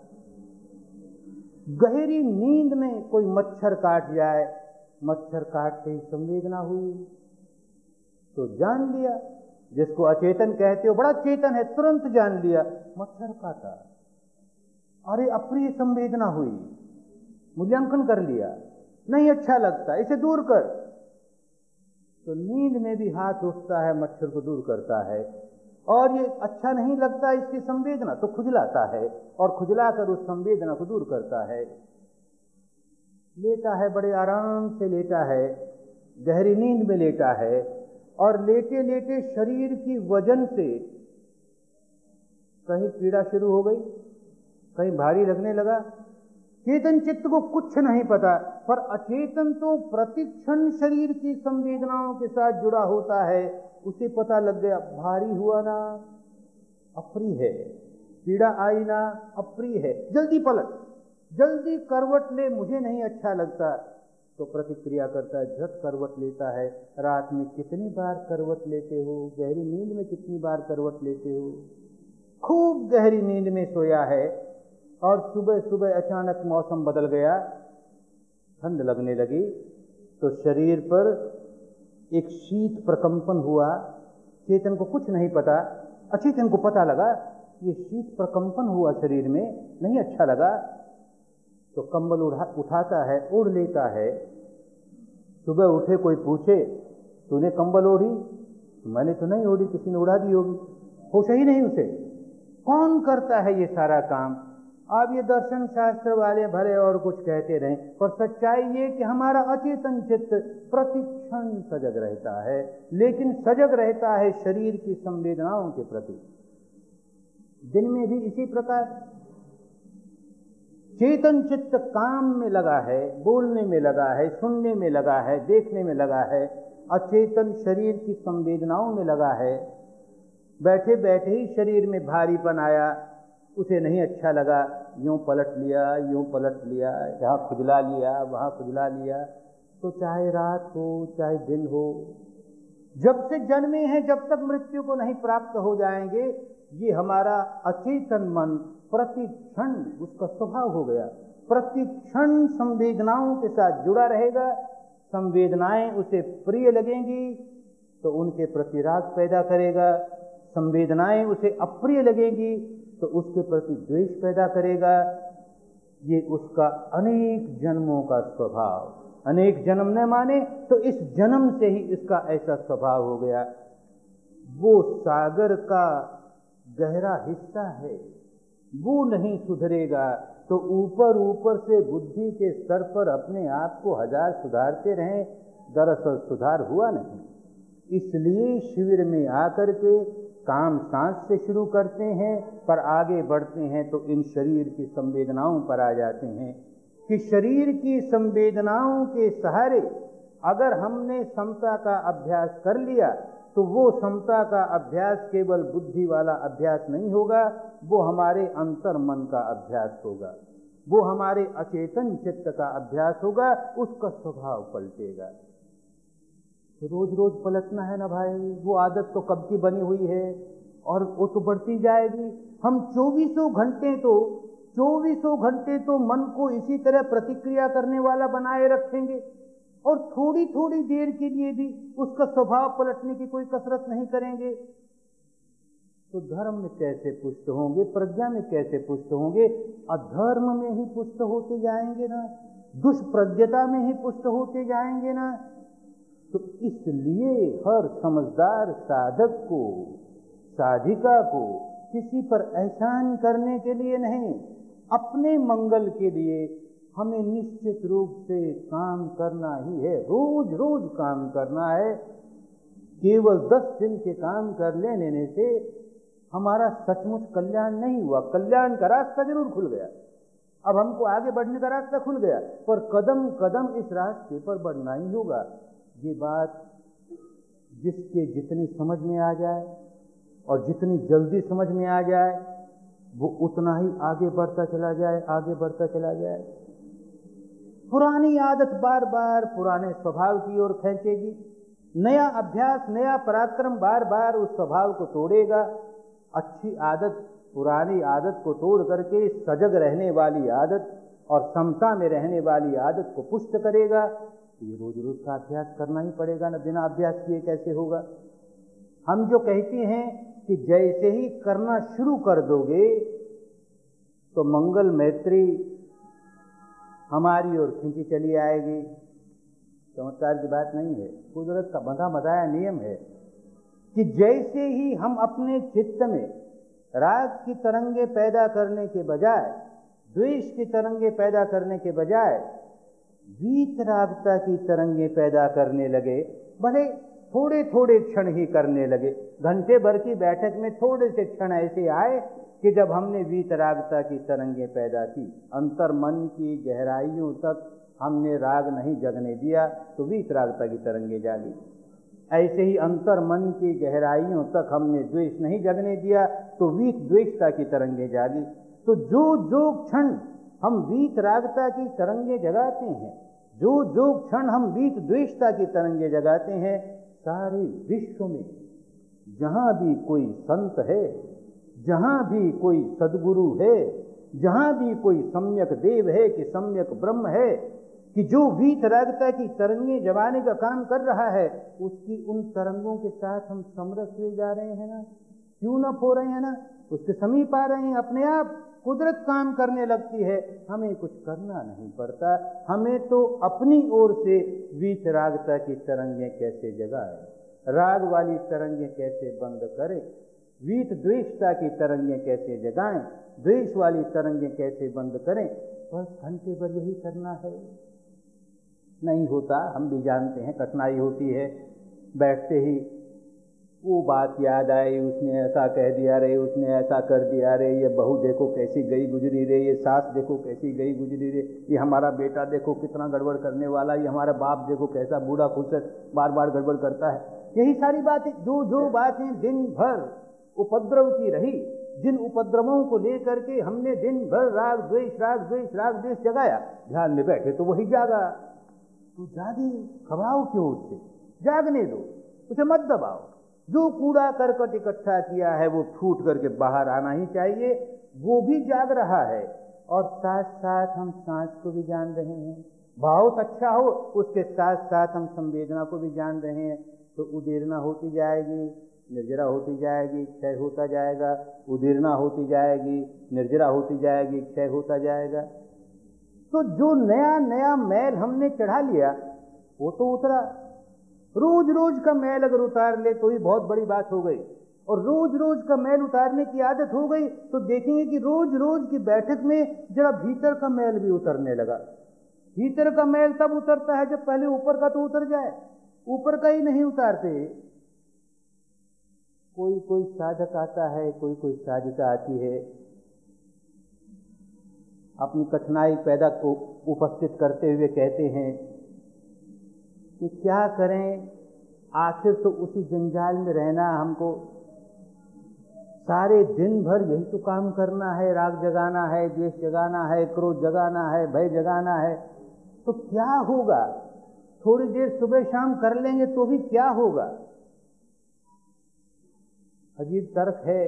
गहरी नींद में कोई मच्छर काट जाए, मच्छर काटते ही संवेदना हुई तो जान लिया। जिसको अचेतन कहते हो, बड़ा चेतन है, तुरंत जान लिया मच्छर काटा, अरे अप्रिय संवेदना हुई, मूल्यांकन कर लिया, नहीं अच्छा लगता, इसे दूर कर। तो नींद में भी हाथ उठता है, मच्छर को दूर करता है, और ये अच्छा नहीं लगता इसकी संवेदना तो खुजलाता है और खुजलाकर उस संवेदना को दूर करता है। लेटा है, बड़े आराम से लेटा है, गहरी नींद में लेटा है, और लेटे लेटे शरीर की वजन से कहीं पीड़ा शुरू हो गई, कहीं भारी लगने लगा। चेतन चित्त को कुछ नहीं पता, पर अचेतन तो प्रतिक्षण शरीर की संवेदनाओं के साथ जुड़ा होता है। उसे पता लग गया, भारी हुआ ना, अप्रिय है, पीड़ा आई ना, अप्रिय है, जल्दी पलट, जल्दी करवट ले, मुझे नहीं अच्छा लगता। तो प्रतिक्रिया करता है, झट करवट लेता है। रात में कितनी बार करवट लेते हो? गहरी नींद में कितनी बार करवट लेते हो? खूब गहरी नींद में सोया है और सुबह सुबह अचानक मौसम बदल गया, ठंड लगने लगी, तो शरीर पर एक शीत प्रकंपन हुआ। चेतन को कुछ नहीं पता, अचेतन को पता लगा ये शीत प्रकंपन हुआ शरीर में, नहीं अच्छा लगा। तो कंबल उठाता है, ओढ़ लेता है। सुबह उठे कोई पूछे, तूने कंबल ओढ़ी? मैंने तो नहीं ओढ़ी, किसी ने उड़ा दी होगी। होश ही नहीं उसे। कौन करता है ये सारा काम? अब ये दर्शन शास्त्र वाले भले और कुछ कहते रहें, पर सच्चाई ये कि हमारा अचेतन चित्त प्रतिक्षण सजग रहता है, लेकिन सजग रहता है शरीर की संवेदनाओं के प्रति। दिन में भी इसी प्रकार चेतन चित्त काम में लगा है, बोलने में लगा है, सुनने में लगा है, देखने में लगा है। अचेतन शरीर की संवेदनाओं में लगा है। बैठे बैठे ही शरीर में भारीपन आया, उसे नहीं अच्छा लगा, यूं पलट लिया, यूं पलट लिया, यहाँ खुजला लिया, वहाँ खुजला लिया। तो चाहे रात हो चाहे दिन हो, जब से जन्मे हैं जब तक मृत्यु को नहीं प्राप्त हो जाएंगे, ये हमारा अचेतन मन प्रतिक्षण उसका स्वभाव हो गया। प्रतिक्षण संवेदनाओं के साथ जुड़ा रहेगा। संवेदनाएं उसे प्रिय लगेंगी तो उनके प्रति राग पैदा करेगा, संवेदनाएं उसे अप्रिय लगेंगी तो उसके प्रति द्वेष पैदा करेगा। ये उसका अनेक जन्मों का स्वभाव। अनेक जन्म न माने तो इस जन्म से ही इसका ऐसा स्वभाव हो गया। वो सागर का गहरा हिस्सा है, वो नहीं सुधरेगा तो ऊपर ऊपर से बुद्धि के स्तर पर अपने आप को हजार सुधारते रहें, दरअसल सुधार हुआ नहीं। इसलिए शिविर में आकर के काम सांस से शुरू करते हैं, पर आगे बढ़ते हैं तो इन शरीर की संवेदनाओं पर आ जाते हैं कि शरीर की संवेदनाओं के सहारे अगर हमने समता का अभ्यास कर लिया तो वो समता का अभ्यास केवल बुद्धि वाला अभ्यास नहीं होगा, वो हमारे अंतर मन का अभ्यास होगा, वो हमारे अचेतन चित्त का अभ्यास होगा, उसका स्वभाव पलटेगा। तो रोज रोज पलटना है ना भाई, वो आदत तो कब की बनी हुई है और वो तो बढ़ती जाएगी। हम 2400 घंटे तो मन को इसी तरह प्रतिक्रिया करने वाला बनाए रखेंगे और थोड़ी थोड़ी देर के लिए भी उसका स्वभाव पलटने की कोई कसरत नहीं करेंगे, तो धर्म में कैसे पुष्ट होंगे, प्रज्ञा में कैसे पुष्ट होंगे? अधर्म में ही पुष्ट होते जाएंगे ना, दुष्प्रज्ञता में ही पुष्ट होते जाएंगे ना। तो इसलिए हर समझदार साधक को, साधिका को किसी पर एहसान करने के लिए नहीं, अपने मंगल के लिए हमें निश्चित रूप से काम करना ही है। रोज रोज काम करना है। केवल 10 दिन के काम कर लेने से हमारा सचमुच कल्याण नहीं हुआ। कल्याण का रास्ता जरूर खुल गया, अब हमको आगे बढ़ने का रास्ता खुल गया, पर कदम कदम इस रास्ते पर बढ़ना ही होगा। ये बात जिसके जितनी समझ में आ जाए और जितनी जल्दी समझ में आ जाए, वो उतना ही आगे बढ़ता चला जाए, आगे बढ़ता चला जाए। पुरानी आदत बार बार पुराने स्वभाव की ओर खींचेगी, नया अभ्यास, नया पराक्रम बार बार उस स्वभाव को तोड़ेगा। अच्छी आदत पुरानी आदत को तोड़ करके सजग रहने वाली आदत और समता में रहने वाली आदत को पुष्ट करेगा। ये रोज रोज का अभ्यास करना ही पड़ेगा ना, बिना अभ्यास किए कैसे होगा? हम जो कहते हैं कि जैसे ही करना शुरू कर दोगे तो मंगल मैत्री हमारी ओर खींची चली आएगी। चमत्कार की बात नहीं है, कुदरत का बंधा बताया नियम है कि जैसे ही हम अपने चित्त में राग की तरंगे पैदा करने के बजाय, द्वेष की तरंगे पैदा करने के बजाय वीतरागता की तरंगे पैदा करने लगे, भले थोड़े थोड़े क्षण ही करने लगे, घंटे भर की बैठक में थोड़े से क्षण ऐसे आए कि जब हमने वीतरागता की तरंगे पैदा की, अंतर मन की गहराइयों तक हमने राग नहीं जगने दिया तो वीतरागता की तरंगे जागी। ऐसे ही अंतर मन की गहराइयों तक हमने द्वेष नहीं जगने दिया तो वीत द्वेषता की तरंगे जागी। तो जो जो क्षण हम वीतरागता की तरंगे जगाते हैं, जो जो क्षण हम वीत द्वेषता की तरंगे जगाते हैं, सारे विश्व में जहां भी कोई संत है, जहां भी कोई सदगुरु है, जहां भी कोई सम्यक देव है कि सम्यक ब्रह्म है, कि जो वीतरागता की तरंगे जगाने का काम कर रहा है, उसकी उन तरंगों के साथ हम समरस हुए जा रहे हैं ना, ट्यून अप हो रहे हैं ना, उसके समीप आ रहे हैं। अपने आप कुदरत काम करने लगती है, हमें कुछ करना नहीं पड़ता। हमें तो अपनी ओर से वीतरागता की तरंगे कैसे जगाए, राग वाली तरंगे कैसे बंद करें, वीत द्वेषता की तरंगे कैसे जगाएं, द्वेष वाली तरंगे कैसे बंद करें, बस घंटे भर यही करना है। नहीं होता, हम भी जानते हैं, कठिनाई होती है। बैठते ही वो बात याद आई, उसने ऐसा कह दिया रे, उसने ऐसा कर दिया रे, ये बहू देखो कैसी गई गुजरी रे, ये सास देखो कैसी गई गुजरी रे, ये हमारा बेटा देखो कितना गड़बड़ करने वाला, ये हमारा बाप देखो कैसा बूढ़ा खुश बार बार गड़बड़ करता है। यही सारी बातें, जो जो बातें दिन भर उपद्रव की रही, जिन उपद्रवों को लेकर के हमने दिन भर राग द्वेष राग द्वेष राग द्वेष जगाया, ध्यान में बैठे तो वही जागा। तो जागे, घबराओ क्यों उससे, जागने दो, उसे मत दबाओ। जो कूड़ा करकट इकट्ठा किया है वो फूट करके बाहर आना ही चाहिए, वो भी जाग रहा है। और साथ साथ हम सांस को भी जान रहे हैं, बहुत अच्छा हो, उसके साथ साथ हम संवेदना को भी जान रहे हैं। तो उदीर्णा होती जाएगी, निर्जरा होती जाएगी, क्षय होता जाएगा, उदीर्णा होती जाएगी, निर्जरा होती जाएगी, क्षय होता जाएगा। तो जो नया नया मैल हमने चढ़ा लिया वो तो उतरा। रोज रोज का मैल अगर उतार ले तो ही बहुत बड़ी बात हो गई, और रोज रोज का मैल उतारने की आदत हो गई तो देखेंगे कि रोज रोज की बैठक में जरा भीतर का मैल भी उतरने लगा। भीतर का मैल तब उतरता है जब पहले ऊपर का तो उतर जाए, ऊपर का ही नहीं उतारते। कोई कोई साधक आता है, कोई कोई साधिका आती है, अपनी कठिनाई पैदा को उपस्थित करते हुए कहते हैं कि क्या करें, आखिर तो उसी जंजाल में रहना हमको, सारे दिन भर यही तो काम करना है, राग जगाना है, द्वेष जगाना है, क्रोध जगाना है, भय जगाना है, तो क्या होगा? थोड़ी देर सुबह शाम कर लेंगे तो भी क्या होगा। अजीब तर्क है।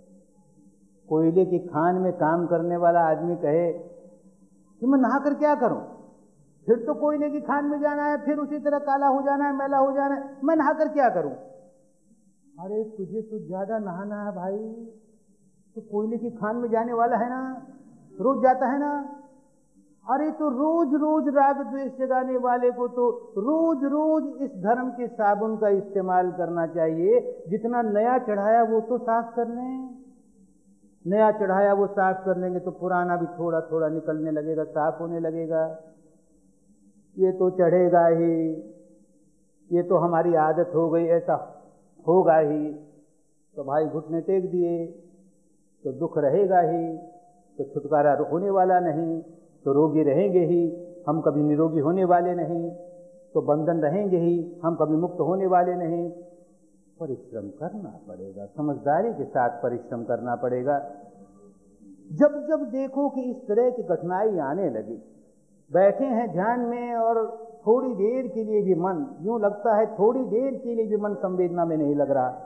कोयले की खान में काम करने वाला आदमी कहे कि मैं नहा कर क्या करूं, फिर तो कोयले की खान में जाना है, फिर उसी तरह काला हो जाना है, मैला हो जाना है, मैं नहा कर क्या करूं। अरे तुझे तो ज्यादा नहाना है भाई, तो कोयले की खान में जाने वाला है ना, रोज जाता है ना। अरे तो रोज रोज राग द्वेष जगाने वाले को तो रोज रोज इस धर्म के साबुन का इस्तेमाल करना चाहिए। जितना नया चढ़ाया वो तो साफ कर लें, नया चढ़ाया वो साफ कर लेंगे तो पुराना भी थोड़ा थोड़ा निकलने लगेगा, साफ होने लगेगा। ये तो चढ़ेगा ही, ये तो हमारी आदत हो गई, ऐसा होगा ही। तो भाई घुटने टेक दिए तो दुख रहेगा ही, तो छुटकारा होने वाला नहीं, तो रोगी रहेंगे ही, हम कभी निरोगी होने वाले नहीं, तो बंधन रहेंगे ही, हम कभी मुक्त होने वाले नहीं। परिश्रम करना पड़ेगा, समझदारी के साथ परिश्रम करना पड़ेगा। जब जब देखो कि इस तरह की कठिनाई आने लगी, बैठे हैं ध्यान में और थोड़ी देर के लिए भी मन, यूं लगता है थोड़ी देर के लिए भी मन संवेदना में नहीं लग रहा,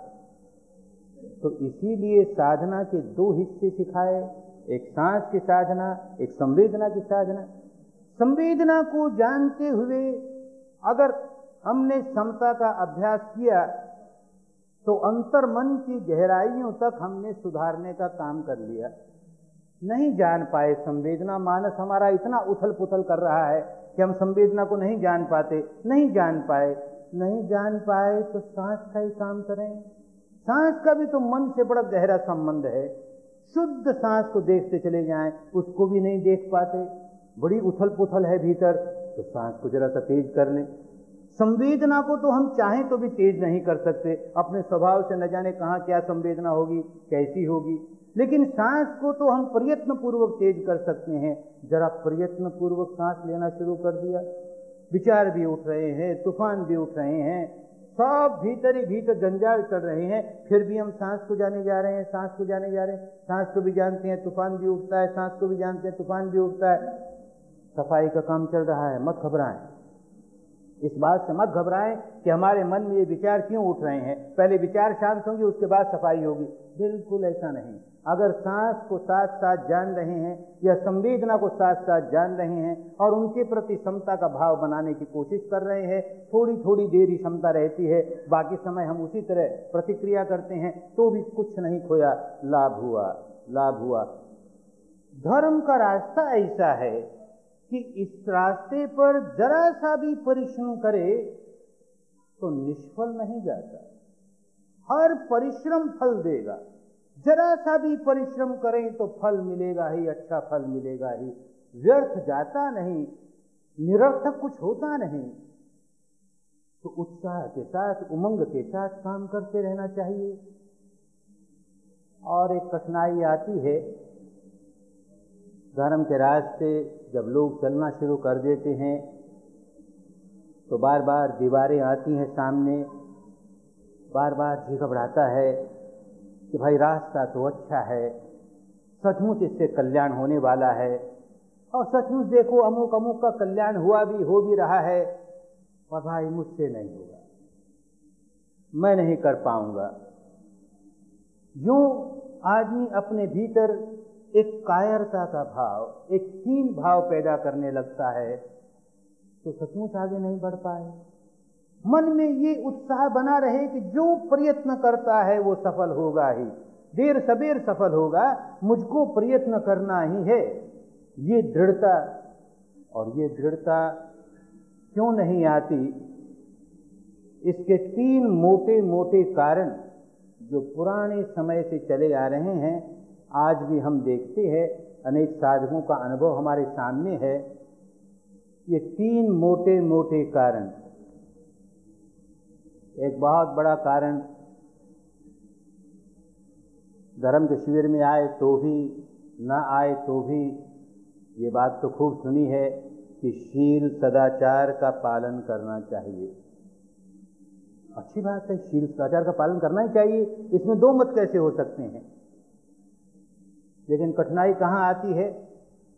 तो इसीलिए साधना के दो हिस्से सिखाए, एक सांस की साधना, एक संवेदना की साधना। संवेदना को जानते हुए अगर हमने समता का अभ्यास किया तो अंतर मन की गहराइयों तक हमने सुधारने का काम कर लिया। नहीं जान पाए संवेदना, मानस हमारा इतना उथल पुथल कर रहा है कि हम संवेदना को नहीं जान पाते, नहीं जान पाए तो सांस का ही काम करें। सांस का भी तो मन से बड़ा गहरा संबंध है। शुद्ध सांस को देखते चले जाएं, उसको भी नहीं देख पाते, बड़ी उथल पुथल है भीतर, तो सांस को जरा सा तेज कर लें। संवेदना को तो हम चाहें तो भी तेज नहीं कर सकते, अपने स्वभाव से न जाने कहाँ क्या संवेदना होगी, कैसी होगी। लेकिन सांस को तो हम प्रयत्न पूर्वक तेज कर सकते हैं। जरा प्रयत्न पूर्वक सांस लेना शुरू कर दिया, विचार भी उठ रहे हैं, तूफान भी उठ रहे हैं, सब भीतर ही भीतर जंजाल चल रहे हैं, फिर भी हम सांस को जाने जा रहे हैं, सांस को जाने जा रहे हैं। सांस को भी जानते हैं तूफान भी उठता है, सांस को भी जानते हैं तूफान भी उठता है। सफाई का काम चल रहा है, मत घबराएं, इस बात से मत घबराएं कि हमारे मन में ये विचार क्यों उठ रहे हैं, पहले विचार शांत होंगे उसके बाद सफाई होगी। बिल्कुल ऐसा नहीं। अगर सांस को साथ साथ जान रहे हैं या संवेदना को साथ साथ जान रहे हैं और उनके प्रति समता का भाव बनाने की कोशिश कर रहे हैं, थोड़ी थोड़ी देर ही क्षमता रहती है, बाकी समय हम उसी तरह प्रतिक्रिया करते हैं, तो भी कुछ नहीं खोया, लाभ हुआ। धर्म का रास्ता ऐसा है कि इस रास्ते पर जरा सा भी परिश्रम करे तो निष्फल नहीं जाता, हर परिश्रम फल देगा। जरा सा भी परिश्रम करें तो फल मिलेगा ही, अच्छा फल मिलेगा ही, व्यर्थ जाता नहीं, निरर्थक कुछ होता नहीं। तो उत्साह के साथ, उमंग के साथ काम करते रहना चाहिए। और एक कठिनाई आती है, धर्म के रास्ते जब लोग चलना शुरू कर देते हैं तो बार बार दीवारें आती हैं सामने, बार बार जी घबराता है कि भाई रास्ता तो अच्छा है, सचमुच इससे कल्याण होने वाला है, और सचमुच देखो अमुक अमुक का कल्याण हो भी रहा है, और भाई मुझसे नहीं होगा, मैं नहीं कर पाऊंगा। यूं आदमी अपने भीतर एक कायरता का भाव, एक हीन भाव पैदा करने लगता है, तो सचमुच आगे नहीं बढ़ पाए। मन में ये उत्साह बना रहे कि जो प्रयत्न करता है वो सफल होगा ही, देर सबेर सफल होगा, मुझको प्रयत्न करना ही है, ये दृढ़ता। और ये दृढ़ता क्यों नहीं आती, इसके 3 मोटे मोटे कारण जो पुराने समय से चले आ रहे हैं, आज भी हम देखते हैं, अनेक साधकों का अनुभव हमारे सामने है। ये 3 मोटे मोटे कारण। एक बहुत बड़ा कारण, धर्म के शिविर में आए तो भी, न आए तो भी, ये बात तो खूब सुनी है कि शील सदाचार का पालन करना चाहिए। अच्छी बात है, शील सदाचार का पालन करना ही चाहिए, इसमें 2 मत कैसे हो सकते हैं। लेकिन कठिनाई कहाँ आती है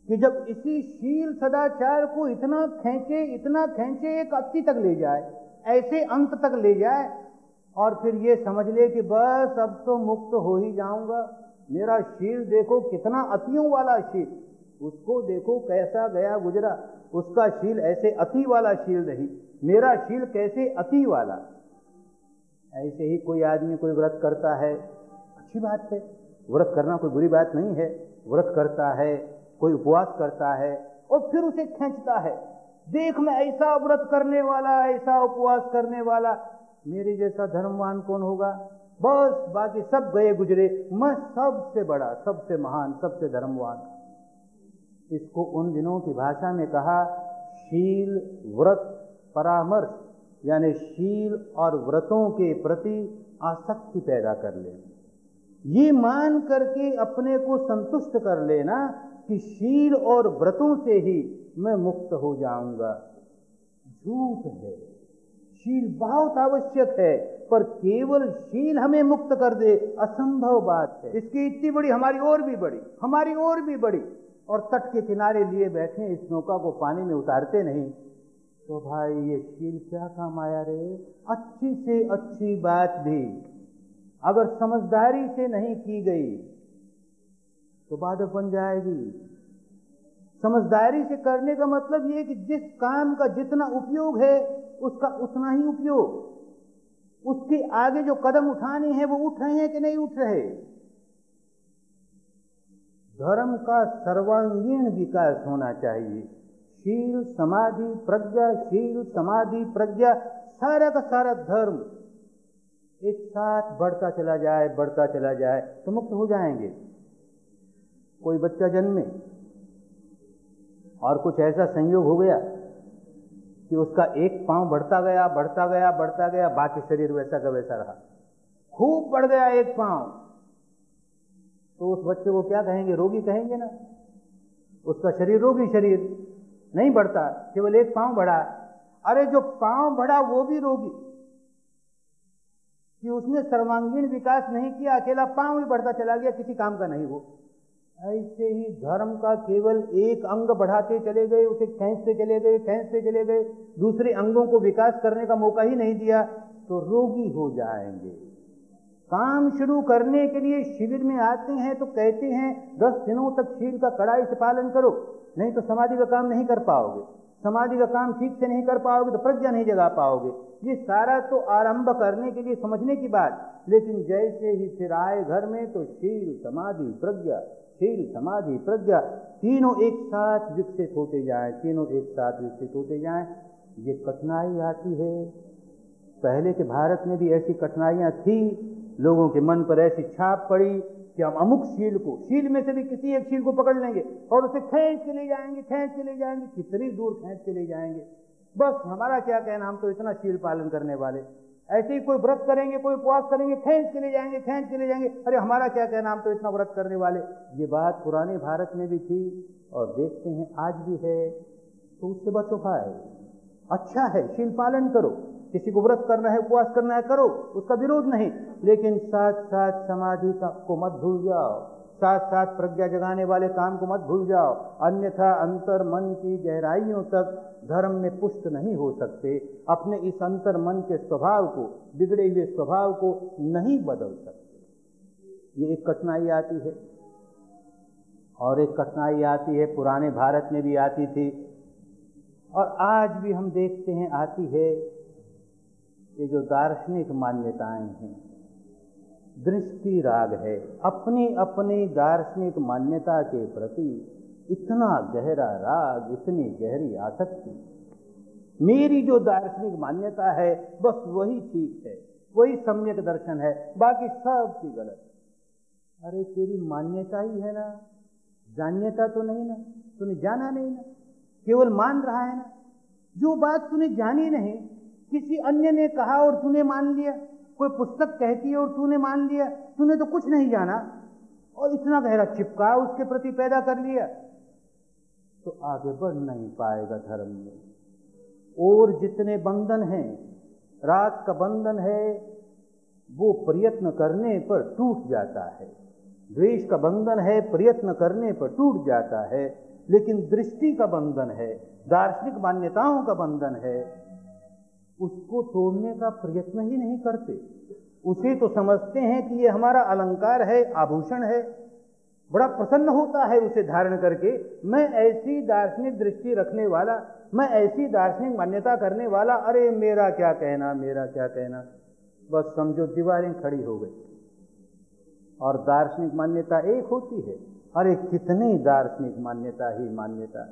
कि जब इसी शील सदाचार को इतना खींचे एक अति तक ले जाए, ऐसे अंत तक ले जाए, और फिर ये समझ ले कि बस अब तो मुक्त हो ही जाऊंगा। मेरा शील देखो कितना अतियों वाला शील, उसको देखो कैसा गया गुजरा, उसका शील ऐसे अति वाला शील नहीं, मेरा शील कैसे अति वाला। ऐसे ही कोई आदमी कोई व्रत करता है, अच्छी बात है, व्रत करना कोई बुरी बात नहीं है। व्रत करता है, कोई उपवास करता है, और फिर उसे खींचता है, देख मैं ऐसा व्रत करने वाला, ऐसा उपवास करने वाला, मेरे जैसा धर्मवान कौन होगा। बस बाकी सब गए गुजरे, मैं सबसे बड़ा, सबसे महान, सबसे धर्मवान। इसको उन दिनों की भाषा में कहा शील व्रत परामर्श, यानी शील और व्रतों के प्रति आसक्ति पैदा कर लेना, ये मान करके अपने को संतुष्ट कर लेना कि शील और व्रतों से ही मैं मुक्त हो जाऊंगा। झूठ है। शील बहुत आवश्यक है, पर केवल शील हमें मुक्त कर दे असंभव बात है। इसकी इतनी बड़ी, हमारी और भी बड़ी, हमारी और भी बड़ी, और तट के किनारे लिए बैठे, इस नौका को पानी में उतारते नहीं, तो भाई ये शील क्या काम आया रे। अच्छी से अच्छी बात भी अगर समझदारी से नहीं की गई तो बाधक बन जाएगी। समझदारी से करने का मतलब ये कि जिस काम का जितना उपयोग है उसका उतना ही उपयोग, उसके आगे जो कदम उठाने हैं वो उठ रहे हैं कि नहीं उठ रहे। धर्म का सर्वांगीण विकास होना चाहिए। शील समाधि प्रज्ञा, शील समाधि प्रज्ञा, सारा का सारा धर्म एक साथ बढ़ता चला जाए, बढ़ता चला जाए तो मुक्त हो जाएंगे। कोई बच्चा जन्मे और कुछ ऐसा संयोग हो गया कि उसका एक पांव बढ़ता गया, बढ़ता गया, बढ़ता गया, बाकी शरीर वैसा का वैसा रहा, खूब बढ़ गया एक पांव, तो उस बच्चे को क्या कहेंगे? रोगी कहेंगे ना। उसका शरीर रोगी शरीर, नहीं बढ़ता, केवल एक पांव बढ़ा। अरे जो पांव बढ़ा वो भी रोगी, कि उसने सर्वांगीण विकास नहीं किया, अकेला पांव ही बढ़ता चला गया, किसी काम का नहीं वो। ऐसे ही धर्म का केवल एक अंग बढ़ाते चले गए, उसे खींचते चले गए, खींचते चले गए, दूसरे अंगों को विकास करने का मौका ही नहीं दिया, तो रोगी हो जाएंगे। काम शुरू करने के लिए शिविर में आते हैं तो कहते हैं 10 दिनों तक शील का कड़ाई से पालन करो, नहीं तो समाधि का काम नहीं कर पाओगे, समाधि का काम ठीक से नहीं कर पाओगे तो प्रज्ञा नहीं जगा पाओगे। ये सारा तो आरंभ करने के लिए समझने की बात, लेकिन जैसे ही फिर आए घर में तो शील समाधि प्रज्ञा, शील समाधि प्रज्ञा तीनों एक साथ विकसित होते जाएं, तीनों एक साथ विकसित होते जाएं। ये कठिनाई आती है। पहले के भारत में भी ऐसी कठिनाइयां थी, लोगों के मन पर ऐसी छाप पड़ी कि हम अमुक शील को, शील में से भी किसी एक शील को पकड़ लेंगे और उसे खींच के ले जाएंगे, खींच के ले जाएंगे, कितनी दूर खींच के ले जाएंगे। बस हमारा क्या कहना, हम तो इतना शील पालन करने वाले। ऐसे ही कोई व्रत करेंगे, कोई उपवास करेंगे, खींच के ले जाएंगे, खींच के ले जाएंगे, अरे हमारा क्या कहना, हम तो इतना व्रत करने वाले। ये बात पुराने भारत में भी थी और देखते हैं आज भी है, तो उससे बचो भाई। अच्छा है, शील पालन करो, किसी को व्रत करना है, उपवास करना है, करो, उसका विरोध नहीं, लेकिन साथ साथ समाधि को मत भूल जाओ, साथ साथ प्रज्ञा जगाने वाले काम को मत भूल जाओ, अन्यथा अंतर मन की गहराइयों तक धर्म में पुष्ट नहीं हो सकते। अपने इस अंतर मन के स्वभाव को, बिगड़े हुए स्वभाव को नहीं बदल सकते। ये एक कठिनाई आती है। और एक कठिनाई आती है, पुराने भारत में भी आती थी और आज भी हम देखते हैं आती है, ये जो दार्शनिक मान्यताएं हैं, दृष्टि राग है, अपनी अपनी दार्शनिक मान्यता के प्रति इतना गहरा राग, इतनी गहरी आसक्ति। मेरी जो दार्शनिक मान्यता है बस वही ठीक है, वही सम्यक दर्शन है, बाकी सब की गलत। अरे तेरी मान्यता ही है ना, जान्यता तो नहीं ना, तूने जाना नहीं ना, केवल मान रहा है ना। जो बात तूने जानी नहीं, किसी अन्य ने कहा और तूने मान लिया, कोई पुस्तक कहती है और तूने मान लिया, तूने तो कुछ नहीं जाना और इतना गहरा चिपकाव उसके प्रति पैदा कर लिया, तो आगे बढ़ नहीं पाएगा धर्म में। और जितने बंधन हैं, रात का बंधन है वो प्रयत्न करने पर टूट जाता है, द्वेष का बंधन है प्रयत्न करने पर टूट जाता है, लेकिन दृष्टि का बंधन है, दार्शनिक मान्यताओं का बंधन है, उसको तोड़ने का प्रयत्न ही नहीं करते। उसे तो समझते हैं कि ये हमारा अलंकार है, आभूषण है, बड़ा प्रसन्न होता है उसे धारण करके। मैं ऐसी दार्शनिक दृष्टि रखने वाला, मैं ऐसी दार्शनिक मान्यता करने वाला, अरे मेरा क्या कहना, मेरा क्या कहना, बस समझो दीवारें खड़ी हो गई। और दार्शनिक मान्यता एक होती है, अरे कितनी दार्शनिक मान्यता ही मान्यता।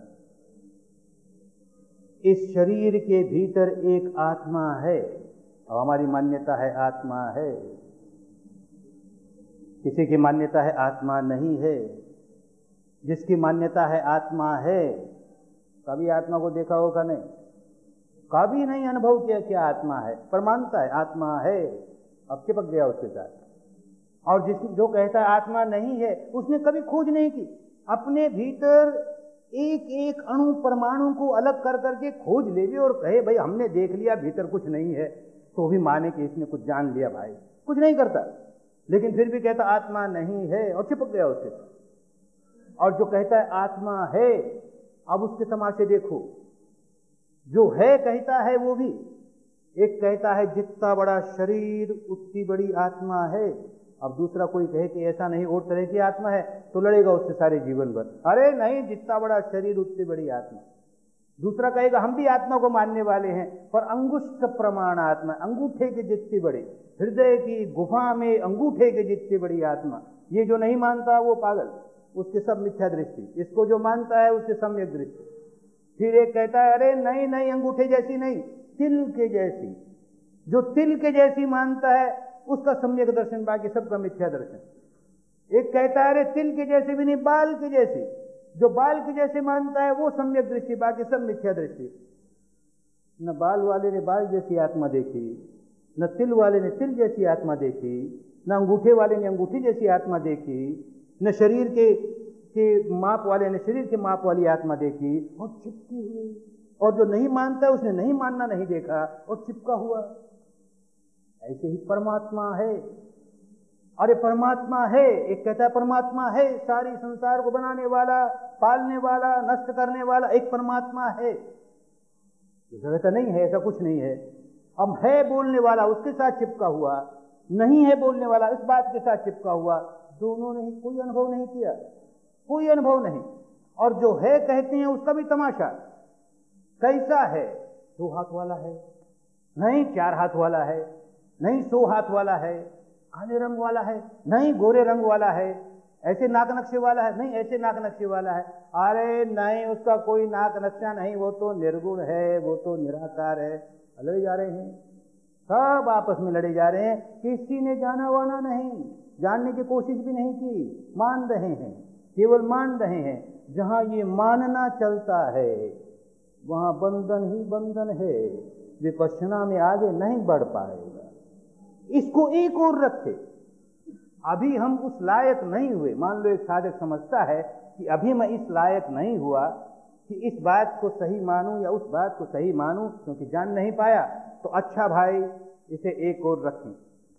इस शरीर के भीतर एक आत्मा है और हमारी मान्यता है आत्मा है। किसी की मान्यता है आत्मा नहीं है, जिसकी मान्यता है आत्मा है, कभी आत्मा को देखा होगा नहीं, कभी नहीं अनुभव किया क्या आत्मा है, पर मानता है आत्मा है, अब चिपक गया उसके साथ। और जो कहता है आत्मा नहीं है, उसने कभी खोज नहीं की, अपने भीतर एक एक अणु परमाणु को अलग कर करके खोज ले और कहे भाई हमने देख लिया भीतर कुछ नहीं है, तो भी माने कि इसने कुछ जान लिया। भाई कुछ नहीं करता, लेकिन फिर भी कहता आत्मा नहीं है और चिपक गया उसके साथ। और जो कहता है आत्मा है, अब उसके तमाशे देखो, जो है कहता है वो भी, एक कहता है जितना बड़ा शरीर उतनी बड़ी आत्मा है, अब दूसरा कोई कहे कि ऐसा नहीं और तरह की आत्मा है, तो लड़ेगा उससे सारे जीवन भर, अरे नहीं जितना बड़ा शरीर उतनी बड़ी आत्मा। दूसरा कहेगा हम भी आत्मा को मानने वाले हैं, पर अंगुष्ठ प्रमाण आत्मा, अंगूठे के जितनी बड़ी, हृदय की गुफा में अंगूठे के जितनी बड़ी आत्मा। ये जो नहीं मानता वो पागल, उसके सब मिथ्या दृष्टि, इसको जो मानता है उसके सम्यक दृष्टि। फिर एक कहता है अरे नहीं नहीं अंगूठे जैसी नहीं, तिल के जैसी। जो तिल के जैसी मानता है उसका सम्यक दर्शन, बाकी सबका मिथ्या दर्शन। एक कहता है अरे तिल के जैसे भी नहीं, बाल के जैसी। जो बाल के जैसे मानता है वो सम्यक दृष्टि, बाकी सब मिथ्या दृष्टि। न बाल वाले ने बाल जैसी आत्मा देखी, न तिल वाले ने तिल जैसी आत्मा देखी, न अंगूठे वाले ने अंगूठी जैसी आत्मा देखी, न शरीर के माप वाले ने शरीर के माप वाली आत्मा देखी, और चिपकी हुई। और जो नहीं मानता उसने नहीं मानना नहीं देखा और चिपका हुआ। ऐसे ही परमात्मा है, अरे परमात्मा है, एक कहता है परमात्मा है, सारी संसार को बनाने वाला, पालने वाला, नष्ट करने वाला एक परमात्मा है। दूसरा कहता नहीं है, ऐसा कुछ नहीं है। अब है बोलने वाला उसके साथ चिपका हुआ, नहीं है बोलने वाला इस बात के साथ चिपका हुआ, दोनों ने कोई अनुभव नहीं किया, कोई अनुभव नहीं। और जो है कहते हैं उसका भी तमाशा, कैसा है, 2 हाथ वाला है, नहीं 4 हाथ वाला है, नहीं 100 हाथ वाला है, काले रंग वाला है, नहीं गोरे रंग वाला है, ऐसे नाक नक्शे वाला है, नहीं ऐसे नाक नक्शे वाला है। अरे नहीं उसका कोई नाक नक्शा नहीं, वो तो निर्गुण है, वो तो निराकार है। लड़े जा रहे हैं, सब आपस में लड़े जा रहे हैं, किसी ने जाना वाना नहीं, जानने की कोशिश भी नहीं की, मान रहे हैं, केवल मान रहे हैं। जहां ये मानना चलता है वहां बंधन ही बंधन है, विपश्यना में आगे नहीं बढ़ पाएगा। इसको एक और रखे, अभी हम उस लायक नहीं हुए। मान लो एक साधक समझता है कि अभी मैं इस लायक नहीं हुआ कि इस बात को सही मानूं या उस बात को सही मानूं, क्योंकि जान नहीं पाया, तो अच्छा भाई इसे एक और रखें।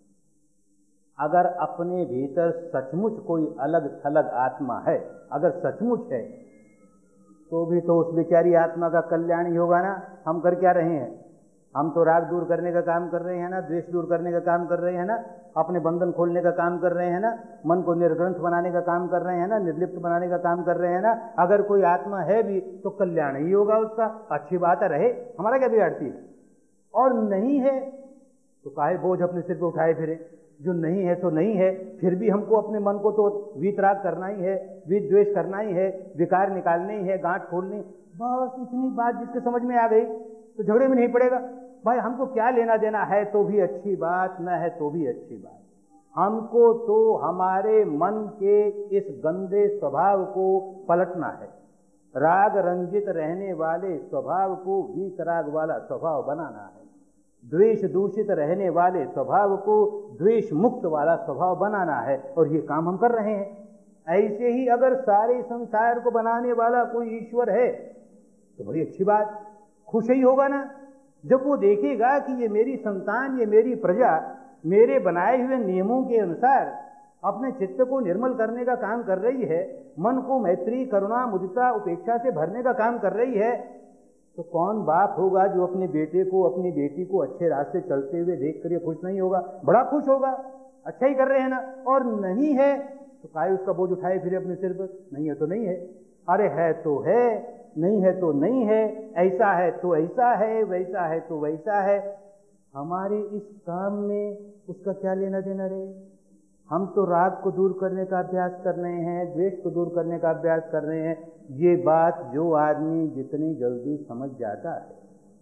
अगर अपने भीतर सचमुच कोई अलग थलग आत्मा है, अगर सचमुच है, तो भी तो उस बेचारी आत्मा का कल्याण ही होगा ना। हम कर क्या रहे हैं? हम तो राग दूर करने का काम कर रहे हैं ना, द्वेष दूर करने का काम कर रहे हैं ना, अपने बंधन खोलने का काम कर रहे हैं ना, मन को निर्ग्रंथ बनाने का काम कर रहे हैं ना, निर्लिप्त बनाने का काम कर रहे हैं ना। अगर कोई आत्मा है भी तो कल्याण ही होगा उसका, अच्छी बात है, रहे, हमारा क्या बिगाड़ती है। और नहीं है तो काहे बोझ अपने सिर पे उठाए फिरे। जो नहीं है तो नहीं है, फिर भी हमको अपने मन को तो वीतराग करना ही है, विद्वेष करना ही है, विकार निकालने ही है, गांठ खोलनी। बस इतनी बात जिसके समझ में आ गई तो झगड़े में नहीं पड़ेगा। भाई हमको क्या लेना देना है तो भी अच्छी बात, न है तो भी अच्छी बात। हमको तो हमारे मन के इस गंदे स्वभाव को पलटना है, राग रंजित रहने वाले स्वभाव को वीतराग वाला स्वभाव बनाना है, द्वेष दूषित रहने वाले स्वभाव को द्वेष मुक्त वाला स्वभाव बनाना है। और ये काम हम कर रहे हैं। ऐसे ही अगर सारे संसार को बनाने वाला कोई ईश्वर है तो बड़ी अच्छी बात, खुश ही होगा ना जब वो देखेगा कि ये मेरी संतान, ये मेरी प्रजा मेरे बनाए हुए नियमों के अनुसार अपने चित्त को निर्मल करने का काम कर रही है, मन को मैत्री, करुणा, मुदिता, उपेक्षा से भरने का काम कर रही है, तो कौन बाप होगा जो अपने बेटे को, अपनी बेटी को अच्छे रास्ते चलते हुए देख कर खुश नहीं होगा? बड़ा खुश होगा, अच्छा ही कर रहे हैं ना। और नहीं है तो काहे उसका बोझ उठाए फिर अपने सिर पर? नहीं है तो नहीं है, अरे है तो है, नहीं है तो नहीं है, ऐसा है तो ऐसा है, वैसा है तो वैसा है। हमारे इस काम में उसका क्या लेना देना रे? हम तो राग को दूर करने का अभ्यास कर रहे हैं, द्वेष को दूर करने का अभ्यास कर रहे हैं। ये बात जो आदमी जितनी जल्दी समझ जाता है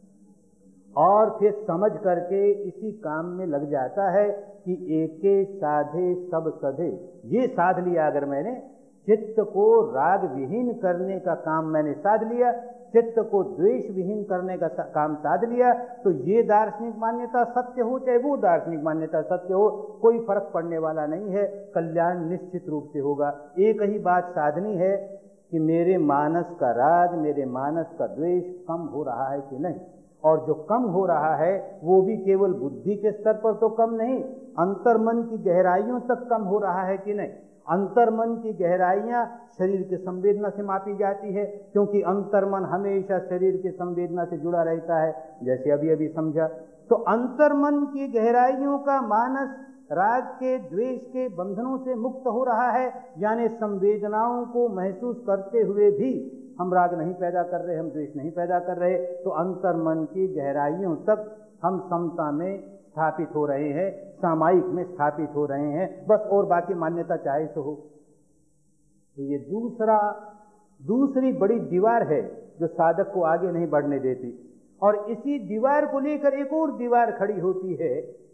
और फिर समझ करके इसी काम में लग जाता है कि एके साधे सब सधे, ये साध लिया अगर मैंने, चित्त को राग विहीन करने का काम मैंने साध लिया, चित्त को द्वेष विहीन करने का काम साध लिया, तो ये दार्शनिक मान्यता सत्य हो चाहे वो दार्शनिक मान्यता सत्य हो, कोई फर्क पड़ने वाला नहीं है, कल्याण निश्चित रूप से होगा। एक ही बात साधनी है कि मेरे मानस का राग, मेरे मानस का द्वेष कम हो रहा है कि नहीं, और जो कम हो रहा है वो भी केवल बुद्धि के स्तर पर तो कम नहीं, अंतर्मन की गहराइयों तक कम हो रहा है कि नहीं। अंतर्मन की गहराइयां शरीर के संवेदना से मापी जाती है, क्योंकि अंतर्मन हमेशा शरीर के संवेदना से जुड़ा रहता है, जैसे अभी अभी समझा। तो अंतर्मन की गहराइयों का मानस राग के, द्वेष के बंधनों से मुक्त हो रहा है, यानी संवेदनाओं को महसूस करते हुए भी हम राग नहीं पैदा कर रहे, हम द्वेष नहीं पैदा कर रहे, तो अंतर्मन की गहराइयों तक हम समता में स्थापित हो रहे हैं, सामायिक में स्थापित हो रहे हैं, बस। और बाकी मान्यता चाहे तो हो। तो ये दूसरी बड़ी दीवार है जो साधक को आगे नहीं बढ़ने देती, और इसी दीवार को लेकर एक और दीवार खड़ी होती है,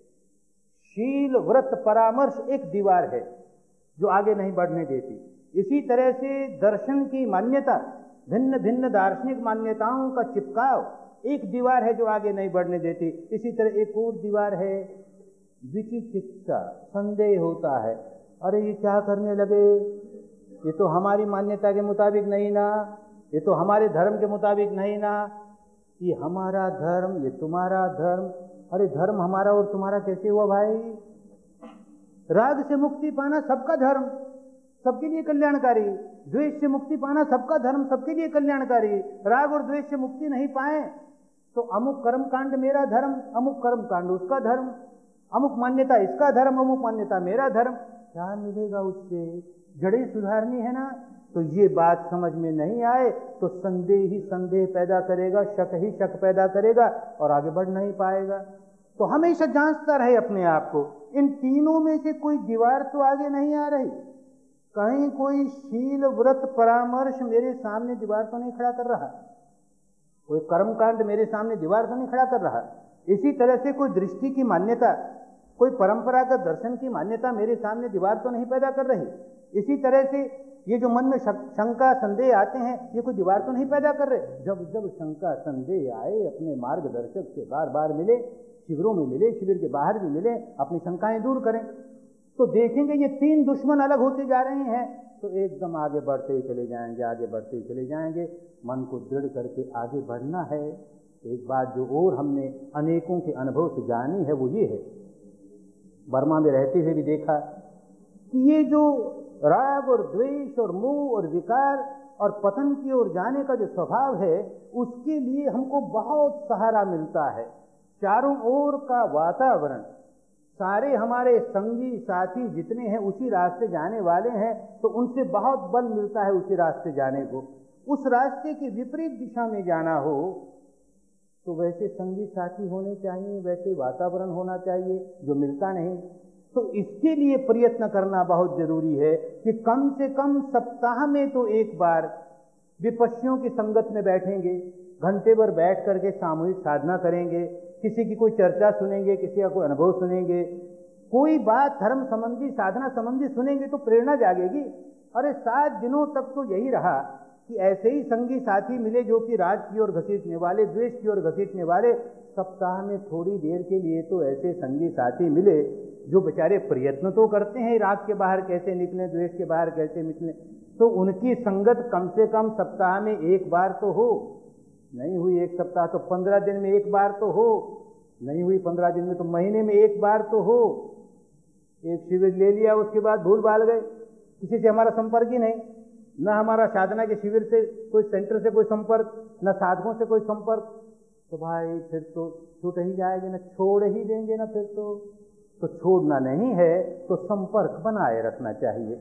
शील व्रत परामर्श एक दीवार है जो आगे नहीं बढ़ने देती। इसी तरह से दर्शन की मान्यता, भिन्न भिन्न दार्शनिक मान्यताओं का चिपकाव एक दीवार है जो आगे नहीं बढ़ने देती। इसी तरह एक और दीवार है विचिकित्सा, संदेह होता है, अरे ये क्या करने लगे, ये तो हमारी मान्यता के मुताबिक नहीं ना, ये तो हमारे धर्म के मुताबिक नहीं ना, ये हमारा धर्म, ये तुम्हारा धर्म। अरे धर्म हमारा और तुम्हारा कैसे हुआ भाई? राग से मुक्ति पाना सबका धर्म, सबके लिए कल्याणकारी। द्वेष से मुक्ति पाना सबका धर्म, सबके लिए कल्याणकारी। राग और द्वेष से मुक्ति नहीं पाए तो अमुक कर्म कांड मेरा धर्म, अमुक कर्म कांड उसका धर्म, अमुक मान्यता इसका धर्म, अमुक मान्यता मेरा धर्म। क्या मिलेगा उससे? जड़ें सुधारनी है ना। तो ये बात समझ में नहीं आए तो संदेह ही संदेह पैदा करेगा, शक ही शक पैदा करेगा, और आगे बढ़ नहीं पाएगा। तो हमेशा जांचता रहे अपने आप को, इन तीनों में से कोई दीवार तो आगे नहीं आ रही, कहीं कोई शील व्रत परामर्श मेरे सामने दीवार तो नहीं खड़ा कर रहा, कोई कर्मकांड मेरे सामने दीवार तो नहीं खड़ा कर रहा। इसी तरह से कोई दृष्टि की मान्यता, कोई परंपरागत दर्शन की मान्यता मेरे सामने दीवार तो नहीं पैदा कर रही। इसी तरह से ये जो मन में शंका संदेह आते हैं, ये कोई दीवार तो नहीं पैदा कर रहे। जब जब शंका संदेह आए, अपने मार्गदर्शक से बार बार मिले, शिविरों में मिले, शिविर के बाहर भी मिले, अपनी शंकाएं दूर करें, तो देखेंगे ये तीन दुश्मन अलग होते जा रहे हैं, तो एकदम आगे बढ़ते ही चले जाएंगे, आगे बढ़ते ही चले जाएंगे। मन को दृढ़ करके आगे बढ़ना है। एक बात जो और हमने अनेकों के अनुभव से जानी है वो ये है, बर्मा में रहते हुए भी देखा कि ये जो राग और द्वेष और मोह और विकार और पतन की ओर जाने का जो स्वभाव है, उसके लिए हमको बहुत सहारा मिलता है। चारों ओर का वातावरण, सारे हमारे संगी साथी जितने हैं उसी रास्ते जाने वाले हैं, तो उनसे बहुत बल मिलता है उसी रास्ते जाने को। उस रास्ते की विपरीत दिशा में जाना हो तो वैसे संगी साथी होने चाहिए, वैसे वातावरण होना चाहिए, जो मिलता नहीं। तो इसके लिए प्रयत्न करना बहुत जरूरी है कि कम से कम सप्ताह में तो एक बार विपश्चियों की संगत में बैठेंगे, घंटे भर बैठ करके सामूहिक साधना करेंगे, किसी की कोई चर्चा सुनेंगे, किसी का कोई अनुभव सुनेंगे, कोई बात धर्म संबंधी, साधना संबंधी सुनेंगे तो प्रेरणा जागेगी। अरे 7 दिनों तक तो यही रहा कि ऐसे ही संगी साथी मिले जो कि राग की ओर घसीटने वाले, द्वेष की ओर घसीटने वाले। सप्ताह में थोड़ी देर के लिए तो ऐसे संगी साथी मिले जो बेचारे प्रयत्न तो करते हैं राग के बाहर कैसे निकले, द्वेष के बाहर कैसे निकले, तो उनकी संगत कम से कम सप्ताह में एक बार तो हो। नहीं हुई एक सप्ताह तो 15 दिन में एक बार तो हो, नहीं हुई 15 दिन में तो महीने में एक बार तो हो। एक शिविर ले लिया, उसके बाद भूल भाल गए, किसी से हमारा संपर्क ही नहीं, न हमारा साधना के शिविर से कोई सेंटर से कोई संपर्क, न साधकों से कोई संपर्क, तो भाई फिर तो छूट ही जाएगी, न छोड़ ही देंगे ना। फिर तो छोड़ना नहीं है तो संपर्क बनाए रखना चाहिए।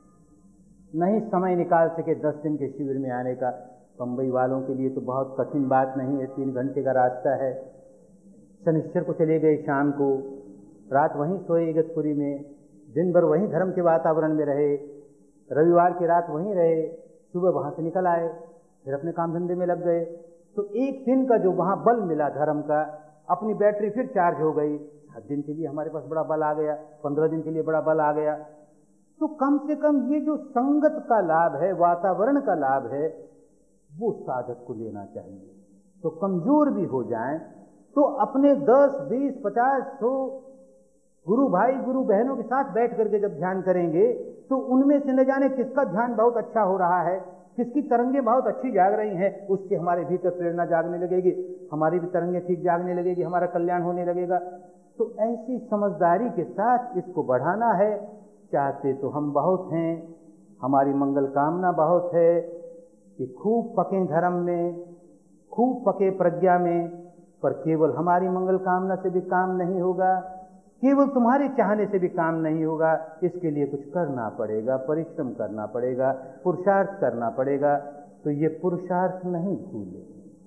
नहीं समय निकाल सके 10 दिन के शिविर में आने का, बम्बई वालों के लिए तो बहुत कठिन बात नहीं है, 3 घंटे का रास्ता है। शनिश्चर को चले गए, शाम को रात वहीं सोए इगतपुरी में, दिन भर वहीं धर्म के वातावरण में रहे, रविवार की रात वहीं रहे, सुबह वहाँ से निकल आए, फिर अपने काम धंधे में लग गए। तो एक दिन का जो वहाँ बल मिला धर्म का, अपनी बैटरी फिर चार्ज हो गई। 7 दिन के लिए हमारे पास बड़ा बल आ गया, 15 दिन के लिए बड़ा बल आ गया। तो कम से कम ये जो संगत का लाभ है, वातावरण का लाभ है, वो साधक को लेना चाहिए। तो कमजोर भी हो जाएं तो अपने 10, 20, 50, 100 गुरु भाई गुरु बहनों के साथ बैठ करके जब ध्यान करेंगे तो उनमें से न जाने किसका ध्यान बहुत अच्छा हो रहा है, किसकी तरंगें बहुत अच्छी जाग रही हैं, उससे हमारे भीतर प्रेरणा जागने लगेगी, हमारी भी तरंगें ठीक जागने लगेगी, हमारा कल्याण होने लगेगा। तो ऐसी समझदारी के साथ इसको बढ़ाना है। चाहते तो हम बहुत हैं, हमारी मंगल कामना बहुत है कि खूब पके धर्म में, खूब पके प्रज्ञा में, पर केवल हमारी मंगल कामना से भी काम नहीं होगा, केवल तुम्हारे चाहने से भी काम नहीं होगा। इसके लिए कुछ करना पड़ेगा, परिश्रम करना पड़ेगा, पुरुषार्थ करना पड़ेगा। तो ये पुरुषार्थ नहीं भूले,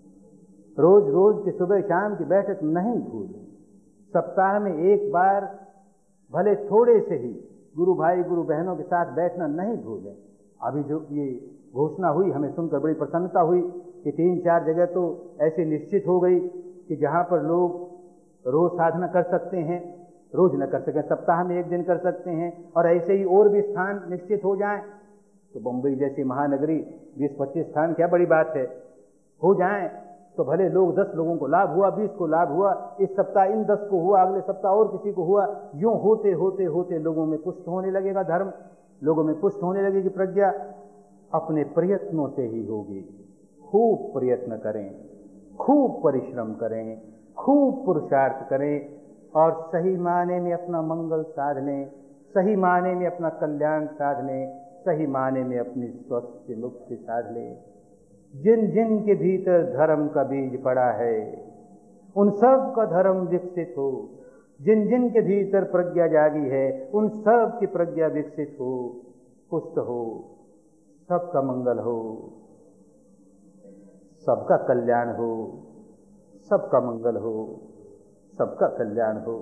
रोज रोज की सुबह शाम की बैठक नहीं भूले, सप्ताह में एक बार भले थोड़े से ही गुरु भाई गुरु बहनों के साथ बैठना नहीं भूलें। अभी जो ये घोषणा हुई, हमें सुनकर बड़ी प्रसन्नता हुई कि 3-4 जगह तो ऐसे निश्चित हो गई कि जहाँ पर लोग रोज साधना कर सकते हैं, रोज न कर सकें, सप्ताह में 1 दिन कर सकते हैं, और ऐसे ही और भी स्थान निश्चित हो जाएं। तो बम्बई जैसी महानगरी 20-25 स्थान क्या बड़ी बात है, हो जाएं तो भले लोग 10 लोगों को लाभ हुआ, 20 को लाभ हुआ, इस सप्ताह इन 10 को हुआ, अगले सप्ताह और किसी को हुआ। यूं होते होते होते लोगों में पुष्ट होने लगेगा धर्म, लोगों में पुष्ट होने लगेगी प्रज्ञा। अपने प्रयत्नों से ही होगी। खूब प्रयत्न करें, खूब परिश्रम करें, खूब पुरुषार्थ करें, और सही मायने में अपना मंगल साध लें, सही मायने में अपना कल्याण साध लें, सही मायने में अपनी स्वस्थ मुक्ति साध लें। जिन जिन के भीतर धर्म का बीज पड़ा है, उन सब का धर्म विकसित हो। जिन जिन के भीतर प्रज्ञा जागी है, उन सब की प्रज्ञा विकसित हो, पुष्ट हो, सबका मंगल हो, सबका कल्याण हो, सबका मंगल हो, सबका कल्याण हो।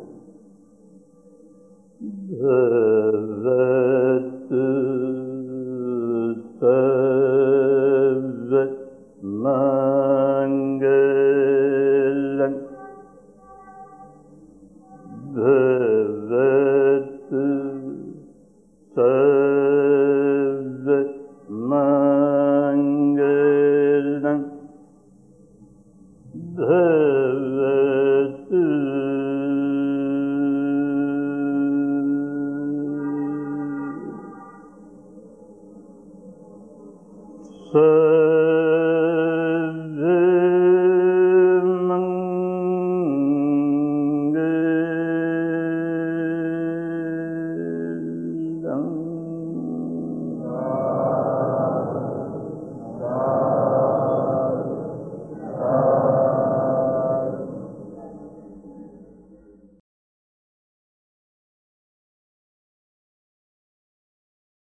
मंगलम भवतु सर्वमंगलम भवतु सर्वमंगलम।